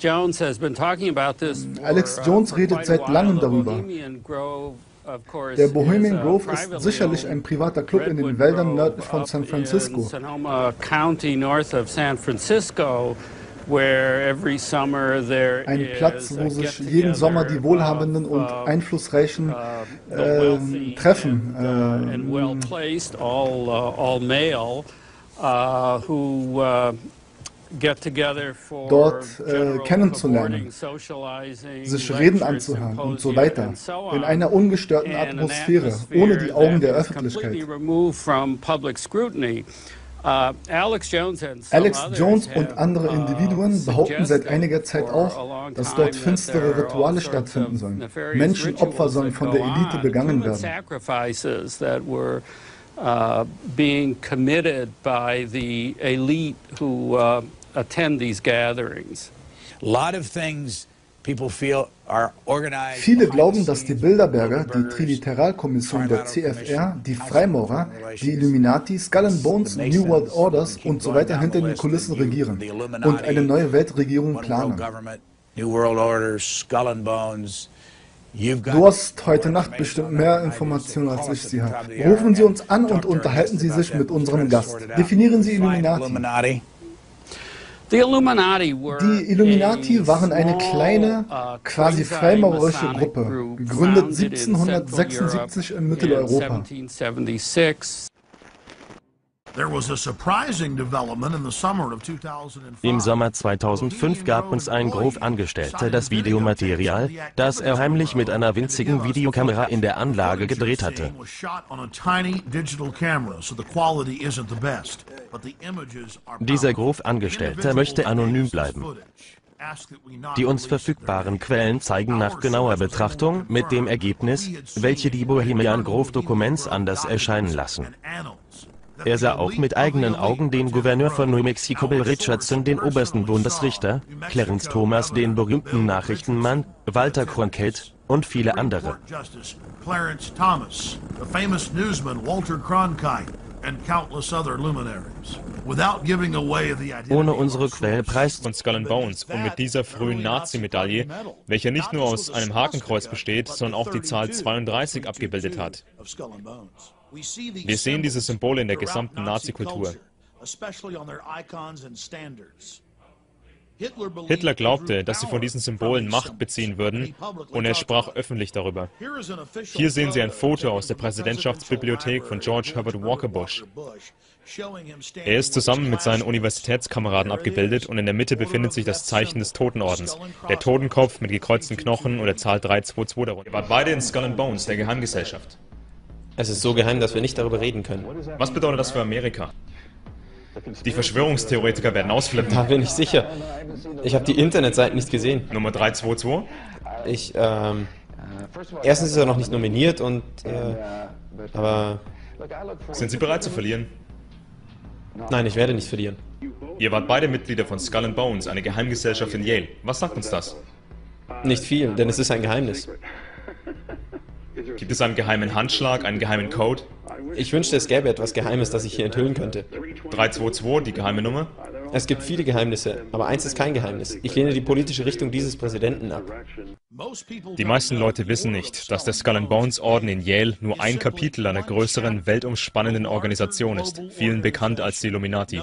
Jones redet seit langem darüber. Der Bohemian Grove ist sicherlich ein privater Club in den Wäldern nördlich von San Francisco. Ein Platz, wo sich jeden Sommer die Wohlhabenden und Einflussreichen äh, treffen. Äh, dort äh, kennenzulernen, sich Reden anzuhören und so weiter, in einer ungestörten Atmosphäre, ohne die Augen der Öffentlichkeit. Alex Jones und andere Individuen behaupten seit einiger Zeit auch, dass dort finstere Rituale stattfinden sollen. Menschenopfer sollen von der Elite begangen werden. Uh, being committed by the elite who uh, attend these gatherings. Viele glauben, dass die Bilderberger, die Triliteralkommission der C F R, die Freimaurer, die Illuminati, Skull and Bones, New World Orders und so weiter hinter den Kulissen regieren und eine neue Weltregierung planen. Du hast heute Nacht bestimmt mehr Informationen, als ich sie habe. Rufen Sie uns an und unterhalten Sie sich mit unserem Gast. Definieren Sie Illuminati. Die Illuminati waren eine kleine, quasi freimaurerische Gruppe, gegründet siebzehnhundertsechsundsiebzig in Mitteleuropa. Im Sommer zweitausendfünf gab uns ein Grof-Angestellter das Videomaterial, das er heimlich mit einer winzigen Videokamera in der Anlage gedreht hatte. Dieser Grof-Angestellter möchte anonym bleiben. Die uns verfügbaren Quellen zeigen nach genauer Betrachtung mit dem Ergebnis, welche die Bohemian Grove Documents anders erscheinen lassen. Er sah auch mit eigenen Augen den Gouverneur von New Mexico Bill Richardson, den obersten Bundesrichter, Clarence Thomas, den berühmten Nachrichtenmann, Walter Cronkite und viele andere. Ohne unsere Quelle preist von Skull and Bones und mit dieser frühen Nazi-Medaille, welche nicht nur aus einem Hakenkreuz besteht, sondern auch die Zahl zweiunddreißig abgebildet hat. Wir sehen diese Symbole in der gesamten Nazi-Kultur. Hitler glaubte, dass sie von diesen Symbolen Macht beziehen würden, und er sprach öffentlich darüber. Hier sehen Sie ein Foto aus der Präsidentschaftsbibliothek von George Herbert Walker Bush. Er ist zusammen mit seinen Universitätskameraden abgebildet und in der Mitte befindet sich das Zeichen des Totenordens, der Totenkopf mit gekreuzten Knochen und der Zahl dreihundertzweiundzwanzig darunter. Ihr wart beide in Skull and Bones, der Geheimgesellschaft. Es ist so geheim, dass wir nicht darüber reden können. Was bedeutet das für Amerika? Die Verschwörungstheoretiker werden ausflippen. Da bin ich sicher. Ich habe die Internetseiten nicht gesehen. Nummer dreihundertzweiundzwanzig? Ich, ähm... Erstens ist er noch nicht nominiert und, äh... aber... Sind Sie bereit zu verlieren? Nein, ich werde nicht verlieren. Ihr wart beide Mitglieder von Skull and Bones, eine Geheimgesellschaft in Yale. Was sagt uns das? Nicht viel, denn es ist ein Geheimnis. Gibt es einen geheimen Handschlag, einen geheimen Code? Ich wünschte, es gäbe etwas Geheimes, das ich hier enthüllen könnte. dreihundertzweiundzwanzig, die geheime Nummer? Es gibt viele Geheimnisse, aber eins ist kein Geheimnis. Ich lehne die politische Richtung dieses Präsidenten ab. Die meisten Leute wissen nicht, dass der Skull and Bones Orden in Yale nur ein Kapitel einer größeren, weltumspannenden Organisation ist, vielen bekannt als die Illuminati.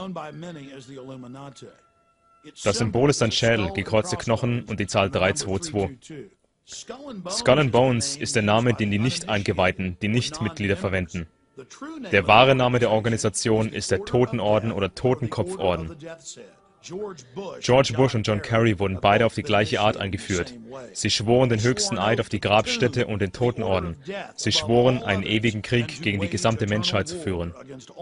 Das Symbol ist ein Schädel, gekreuzte Knochen und die Zahl dreihundertzweiundzwanzig. Skull and Bones ist der Name, den die Nicht-Eingeweihten, die Nicht-Mitglieder verwenden. Der wahre Name der Organisation ist der Totenorden oder Totenkopforden. George Bush und John Kerry wurden beide auf die gleiche Art eingeführt. Sie schworen den höchsten Eid auf die Grabstätte und den Totenorden. Sie schworen, einen ewigen Krieg gegen die gesamte Menschheit zu führen.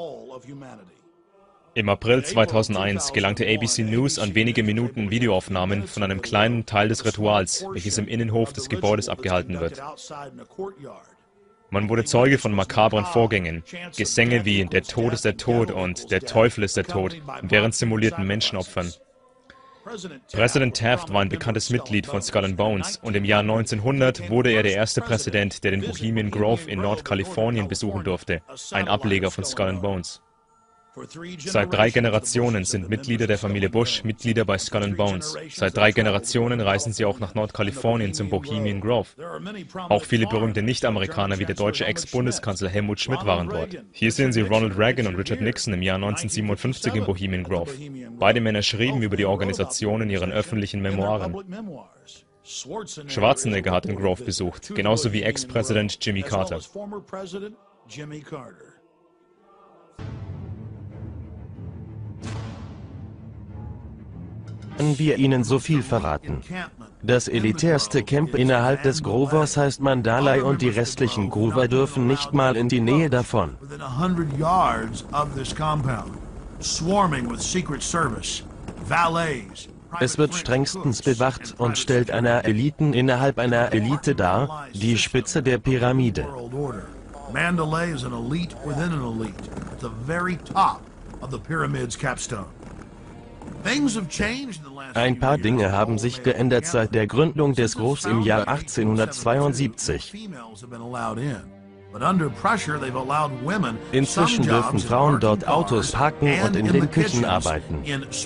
Im April zweitausendeins gelangte A B C News an wenige Minuten Videoaufnahmen von einem kleinen Teil des Rituals, welches im Innenhof des Gebäudes abgehalten wird. Man wurde Zeuge von makabren Vorgängen, Gesänge wie »Der Tod ist der Tod« und »Der Teufel ist der Tod« während simulierten Menschenopfern. Präsident Taft war ein bekanntes Mitglied von Skull and Bones und im Jahr neunzehnhundert wurde er der erste Präsident, der den Bohemian Grove in Nordkalifornien besuchen durfte, ein Ableger von Skull and Bones. Seit drei Generationen sind Mitglieder der Familie Bush Mitglieder bei Skull and Bones. Seit drei Generationen reisen sie auch nach Nordkalifornien zum Bohemian Grove. Auch viele berühmte Nicht-Amerikaner wie der deutsche Ex-Bundeskanzler Helmut Schmidt waren dort. Hier sehen Sie Ronald Reagan und Richard Nixon im Jahr neunzehnhundertsiebenundfünfzig im Bohemian Grove. Beide Männer schrieben über die Organisation in ihren öffentlichen Memoiren. Schwarzenegger hat den Grove besucht, genauso wie Ex-Präsident Jimmy Carter. Wir Ihnen so viel verraten. Das elitärste Camp innerhalb des Grovers heißt Mandalay und die restlichen Grover dürfen nicht mal in die Nähe davon. Es wird strengstens bewacht und stellt einer Eliten innerhalb einer Elite dar, die Spitze der Pyramide. Mandalay is an elite within an elite, at the very top of the pyramid's capstone. Ein paar Dinge haben sich geändert seit der Gründung des Groves im Jahr achtzehnhundertzweiundsiebzig. Inzwischen dürfen Frauen dort Autos parken und in den Küchen arbeiten.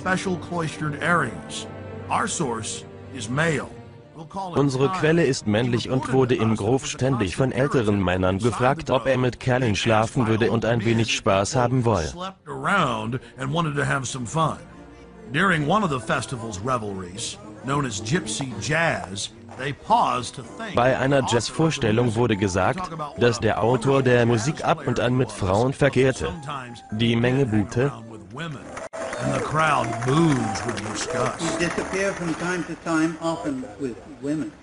Unsere Quelle ist männlich und wurde im Grove ständig von älteren Männern gefragt, ob er mit Kerlen schlafen würde und ein wenig Spaß haben wolle. During one of the festival's revelries, known as Gypsy Jazz, they paused to think. Bei einer Jazzvorstellung wurde gesagt, dass der Autor der Musik ab und an mit Frauen verkehrte. Die Menge buhte. And the crowd boos with disgust. He disappeared from time to time, often with women.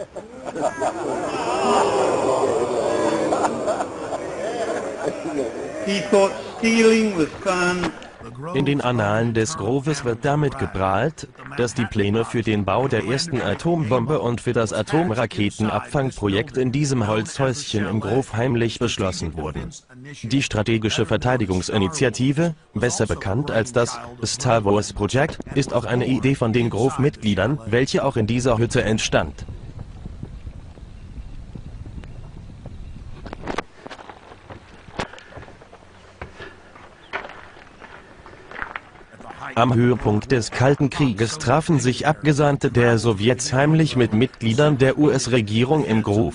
He thought stealing was fun. In den Annalen des Groves wird damit geprahlt, dass die Pläne für den Bau der ersten Atombombe und für das Atomraketenabfangprojekt in diesem Holzhäuschen im Grove heimlich beschlossen wurden. Die strategische Verteidigungsinitiative, besser bekannt als das Star Wars Project, ist auch eine Idee von den Grove-Mitgliedern, welche auch in dieser Hütte entstand. Am Höhepunkt des Kalten Krieges trafen sich Abgesandte der Sowjets heimlich mit Mitgliedern der U S-Regierung im Grove.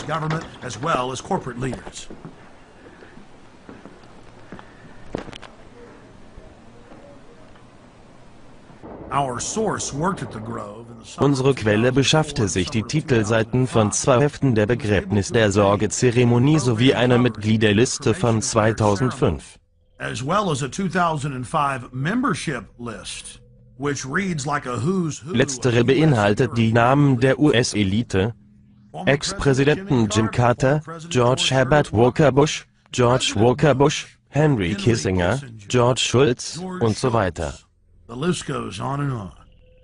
Unsere Quelle beschaffte sich die Titelseiten von zwei Heften der Begräbnis der Sorgezeremonie sowie eine Mitgliederliste von zweitausendfünf. As well as a two thousand five membership list, which reads like a who's who. Letztere beinhaltet die Namen der U S-Elite, Ex-Präsidenten Jim Carter, George Herbert Walker Bush, George Walker Bush, Henry Kissinger, George Shultz und so weiter. The list goes on and on.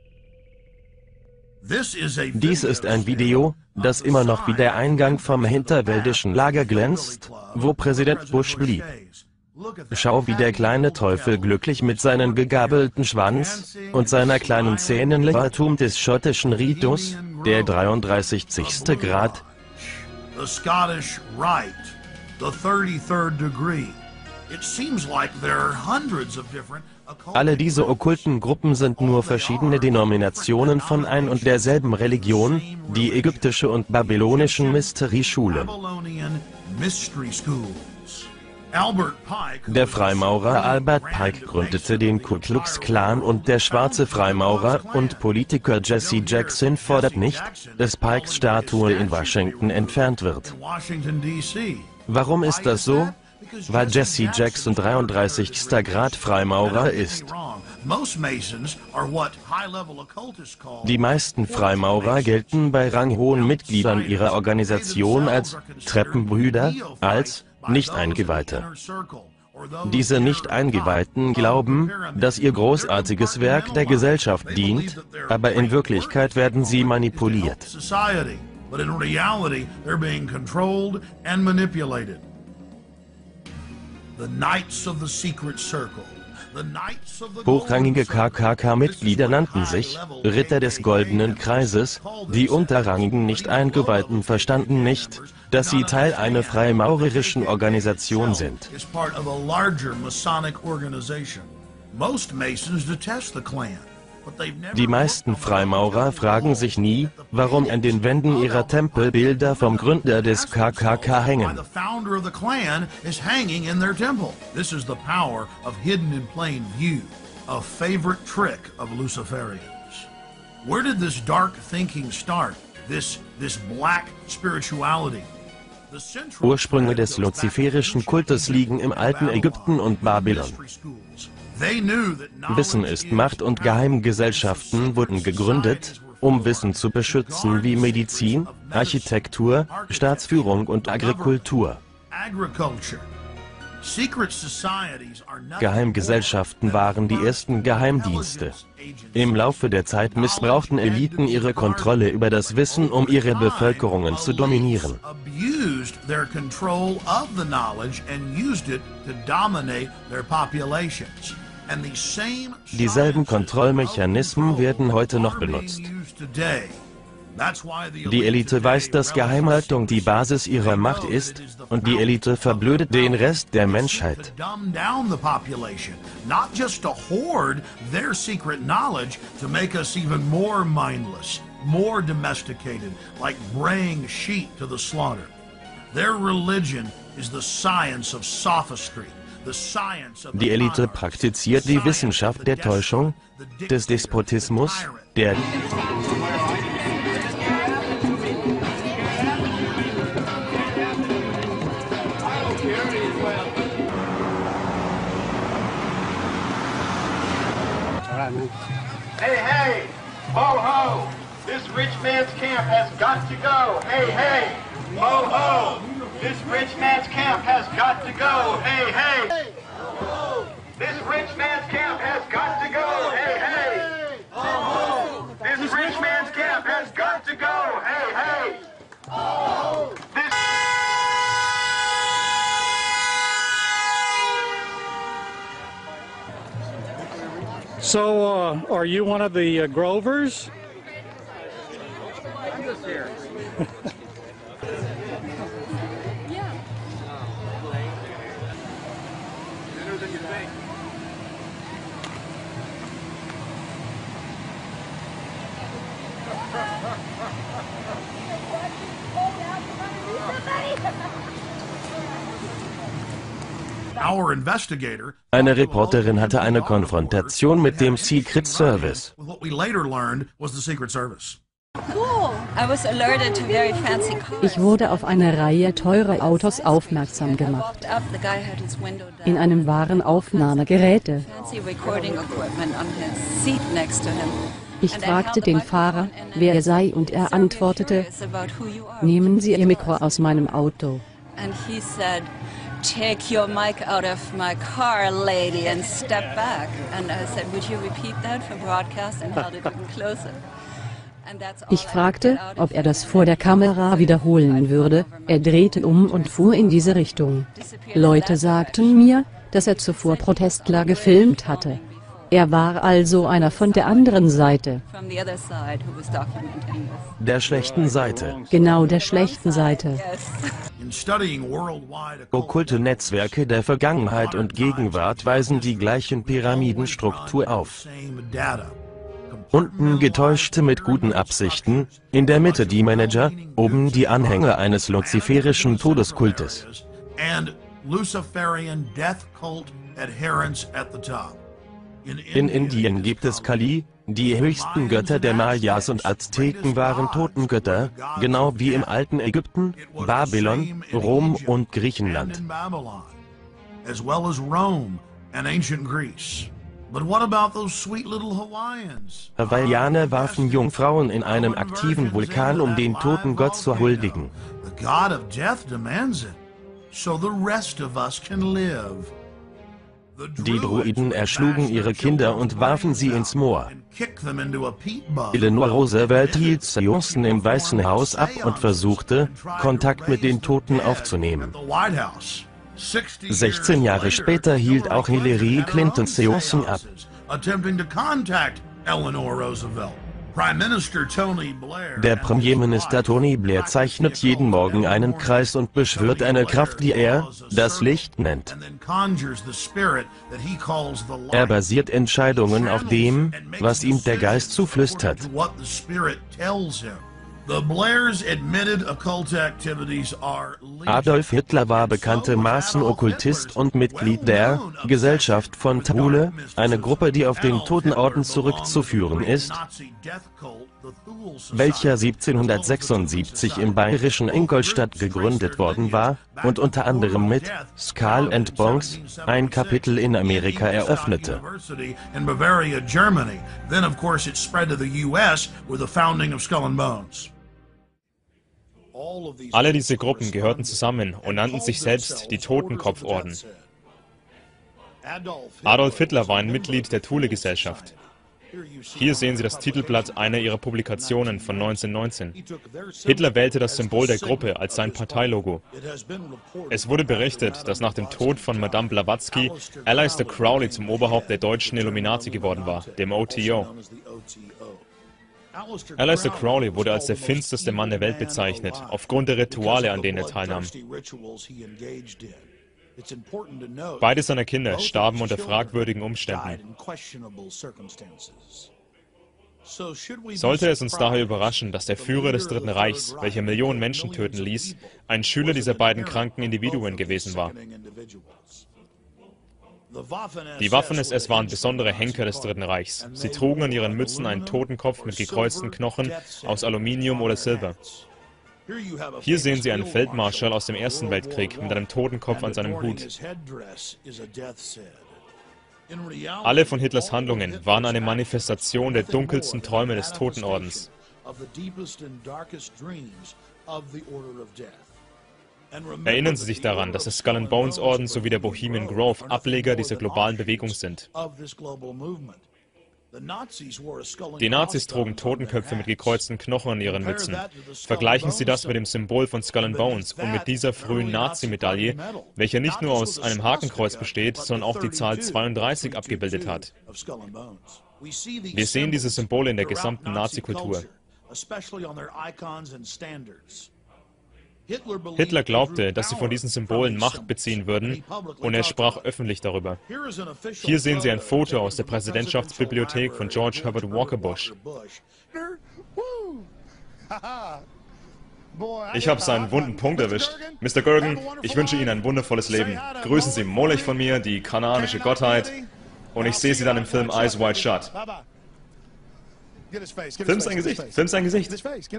Dies ist ein Video, das immer noch wie der Eingang vom hinterwäldischen Lager glänzt, wo Präsident Bush blieb. Schau, wie der kleine Teufel glücklich mit seinem gegabelten Schwanz und seiner kleinen Zähnenlebertum des schottischen Ritus, der dreiunddreißigste Grad. The Scottish Rite, the thirty-third degree. It seems like there are hundreds of different. Alle diese okkulten Gruppen sind nur verschiedene Denominationen von ein und derselben Religion, die ägyptische und babylonischen Mysterieschule. Der Freimaurer Albert Pike gründete den Ku Klux Klan und der schwarze Freimaurer und Politiker Jesse Jackson fordert nicht, dass Pikes Statue in Washington entfernt wird. Warum ist das so? Weil Jesse Jackson dreiunddreißigster Grad Freimaurer ist. Die meisten Freimaurer gelten bei ranghohen Mitgliedern ihrer Organisation als Treppenbrüder, als Nicht-Eingeweihte. Diese Nicht-Eingeweihten glauben, dass ihr großartiges Werk der Gesellschaft dient, aber in Wirklichkeit werden sie manipuliert. Hochrangige K K K-Mitglieder nannten sich Ritter des Goldenen Kreises, die unterrangigen Nicht-Eingeweihten verstanden nicht, dass sie Teil einer freimaurerischen Organisation sind. Die meisten Freimaurer fragen sich nie, warum an den Wänden ihrer Tempel Bilder vom Gründer des K K K hängen. Where did this dark thinking start? This, this black spirituality? Ursprünge des luziferischen Kultes liegen im alten Ägypten und Babylon. Wissen ist Macht und Geheimgesellschaften wurden gegründet, um Wissen zu beschützen wie Medizin, Architektur, Staatsführung und Agrikultur. Geheimgesellschaften waren die ersten Geheimdienste. Im Laufe der Zeit missbrauchten Eliten ihre Kontrolle über das Wissen, um ihre Bevölkerungen zu dominieren. Dieselben Kontrollmechanismen werden heute noch benutzt. Die Elite weiß, dass Geheimhaltung die Basis ihrer Macht ist, und die Elite verblödet den Rest der Menschheit. Their religion is the science of sophistry, Die Elite praktiziert die Wissenschaft der Täuschung, des Despotismus, der Hey, hey, ho, ho, this rich man's camp has got to go. Hey, hey, ho, ho, this rich man's camp has got to go. Hey, hey, this rich man's camp has got to go. Hey, hey, this rich man's camp has got to go. Hey, hey, this So, uh, are you one of the uh, Grovers? I'm just here. Yeah. Better than you think. Eine Reporterin hatte eine Konfrontation mit dem Secret Service. Ich wurde auf eine Reihe teurer Autos aufmerksam gemacht. In einem Warenaufnahmegeräte. Ich fragte den Fahrer, wer er sei, und er antwortete, nehmen Sie Ihr Mikro aus meinem Auto. Take your mic out of my car, lady, and step back. And I said, would you repeat that for broadcast, and held it even closer. Ich fragte, ob er das vor der Kamera wiederholen würde. Er drehte um und fuhr in diese Richtung. Leute sagten mir, dass er zuvor Protestler gefilmt hatte. Er war also einer von der anderen Seite. Der schlechten Seite. Genau, der schlechten Seite. Okkulte Netzwerke der Vergangenheit und Gegenwart weisen die gleichen Pyramidenstruktur auf. Unten Getäuschte mit guten Absichten, in der Mitte die Manager, oben die Anhänger eines luziferischen Todeskultes. In Indien gibt es Kali, die höchsten Götter der Mayas und Azteken waren Totengötter, genau wie im alten Ägypten, Babylon, Rom und Griechenland. Hawaiianer warfen Jungfrauen in einem aktiven Vulkan, um den toten Gott zu huldigen. Die Druiden erschlugen ihre Kinder und warfen sie ins Moor. Eleanor Roosevelt hielt Seancen im Weißen Haus ab und versuchte, Kontakt mit den Toten aufzunehmen. sechzehn Jahre später hielt auch Hillary Clinton Seancen ab. Der Premierminister Tony Blair zeichnet jeden Morgen einen Kreis und beschwört eine Kraft, die er das Licht nennt. Er basiert Entscheidungen auf dem, was ihm der Geist zuflüstert. Adolf Hitler war bekannter Massenokkultist und Mitglied der Gesellschaft von Thule, eine Gruppe, die auf den Totenorden zurückzuführen ist, welcher siebzehnhundertsechsundsiebzig im bayerischen Ingolstadt gegründet worden war und unter anderem mit Skull and Bones ein Kapitel in Amerika eröffnete. Alle diese Gruppen gehörten zusammen und nannten sich selbst die Totenkopforden. Adolf Hitler war ein Mitglied der Thule-Gesellschaft. Hier sehen Sie das Titelblatt einer ihrer Publikationen von neunzehnhundertneunzehn. Hitler wählte das Symbol der Gruppe als sein Parteilogo. Es wurde berichtet, dass nach dem Tod von Madame Blavatsky Aleister Crowley zum Oberhaupt der deutschen Illuminati geworden war, dem O T O. Aleister Crowley wurde als der finsterste Mann der Welt bezeichnet, aufgrund der Rituale, an denen er teilnahm. Beide seiner Kinder starben unter fragwürdigen Umständen. Sollte es uns daher überraschen, dass der Führer des Dritten Reichs, welcher Millionen Menschen töten ließ, ein Schüler dieser beiden kranken Individuen gewesen war? Die Waffen-S S waren besondere Henker des Dritten Reichs. Sie trugen an ihren Mützen einen Totenkopf mit gekreuzten Knochen aus Aluminium oder Silber. Hier sehen Sie einen Feldmarschall aus dem Ersten Weltkrieg mit einem Totenkopf an seinem Hut. Alle von Hitlers Handlungen waren eine Manifestation der dunkelsten Träume des Totenordens. Erinnern Sie sich daran, dass der Skull and Bones Orden sowie der Bohemian Grove Ableger dieser globalen Bewegung sind. Die Nazis trugen Totenköpfe mit gekreuzten Knochen an ihren Mützen. Vergleichen Sie das mit dem Symbol von Skull and Bones und mit dieser frühen Nazi-Medaille, welche nicht nur aus einem Hakenkreuz besteht, sondern auch die Zahl zweiunddreißig abgebildet hat. Wir sehen diese Symbole in der gesamten Nazi-Kultur. Hitler glaubte, dass sie von diesen Symbolen Macht beziehen würden, und er sprach öffentlich darüber. Hier sehen Sie ein Foto aus der Präsidentschaftsbibliothek von George Herbert Walker Bush. Ich habe seinen wunden Punkt erwischt. Mister Gergen, ich wünsche Ihnen ein wundervolles Leben. Grüßen Sie Molech von mir, die kanaanische Gottheit, und ich sehe Sie dann im Film Eyes Wide Shut. Film sein Gesicht, film sein Gesicht.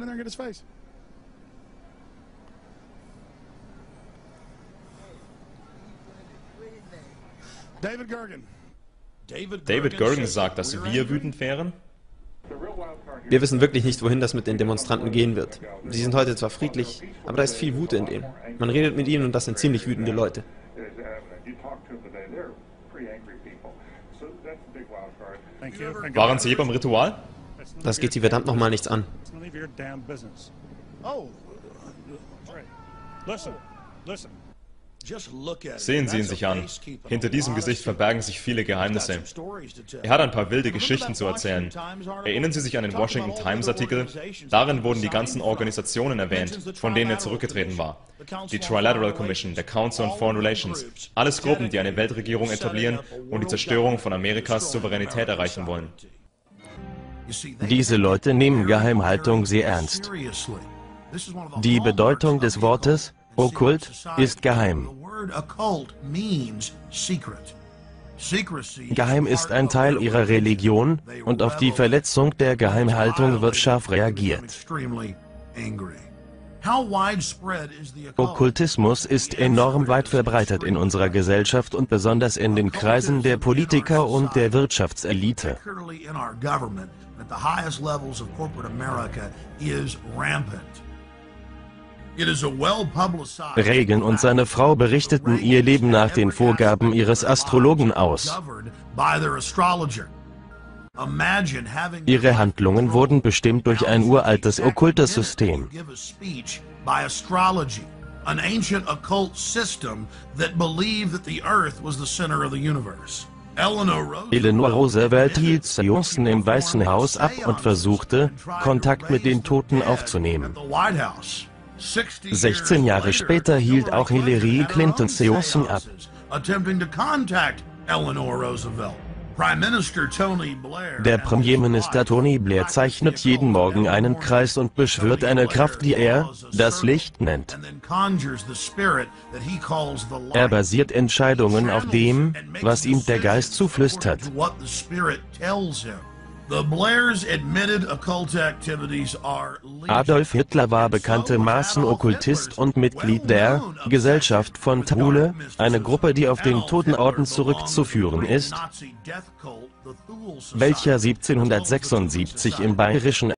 David Gergen sagt, dass wir wütend wären? Wir wissen wirklich nicht, wohin das mit den Demonstranten gehen wird. Sie sind heute zwar friedlich, aber da ist viel Wut in denen. Man redet mit ihnen und das sind ziemlich wütende Leute. Waren Sie je beim Ritual? Das geht Sie verdammt nochmal nichts an. Sehen Sie ihn sich an. Hinter diesem Gesicht verbergen sich viele Geheimnisse. Er hat ein paar wilde Geschichten zu erzählen. Erinnern Sie sich an den Washington Times-Artikel? Darin wurden die ganzen Organisationen erwähnt, von denen er zurückgetreten war. Die Trilateral Commission, der Council on Foreign Relations. Alles Gruppen, die eine Weltregierung etablieren und die Zerstörung von Amerikas Souveränität erreichen wollen. Diese Leute nehmen Geheimhaltung sehr ernst. Die Bedeutung des Wortes Okkult ist geheim. Geheim ist ein Teil ihrer Religion, und auf die Verletzung der Geheimhaltung wird scharf reagiert. Okkultismus ist enorm weit verbreitet in unserer Gesellschaft und besonders in den Kreisen der Politiker und der Wirtschaftselite. Reagan und seine Frau berichteten ihr Leben nach den Vorgaben ihres Astrologen aus. Ihre Handlungen wurden bestimmt durch ein uraltes okkultes System. Eleanor Roosevelt hielt Seancen im Weißen Haus ab und versuchte, Kontakt mit den Toten aufzunehmen. sechzehn Jahre später hielt auch Hillary Clinton Seancen ab. Der Premierminister Tony Blair zeichnet jeden Morgen einen Kreis und beschwört eine Kraft, die er das Licht nennt. Er basiert Entscheidungen auf dem, was ihm der Geist zuflüstert. Adolf Hitler war bekannter Massenokkultist und Mitglied der Gesellschaft von Thule, eine Gruppe, die auf den Totenorden zurückzuführen ist, welcher siebzehnhundertsechsundsiebzig im bayerischen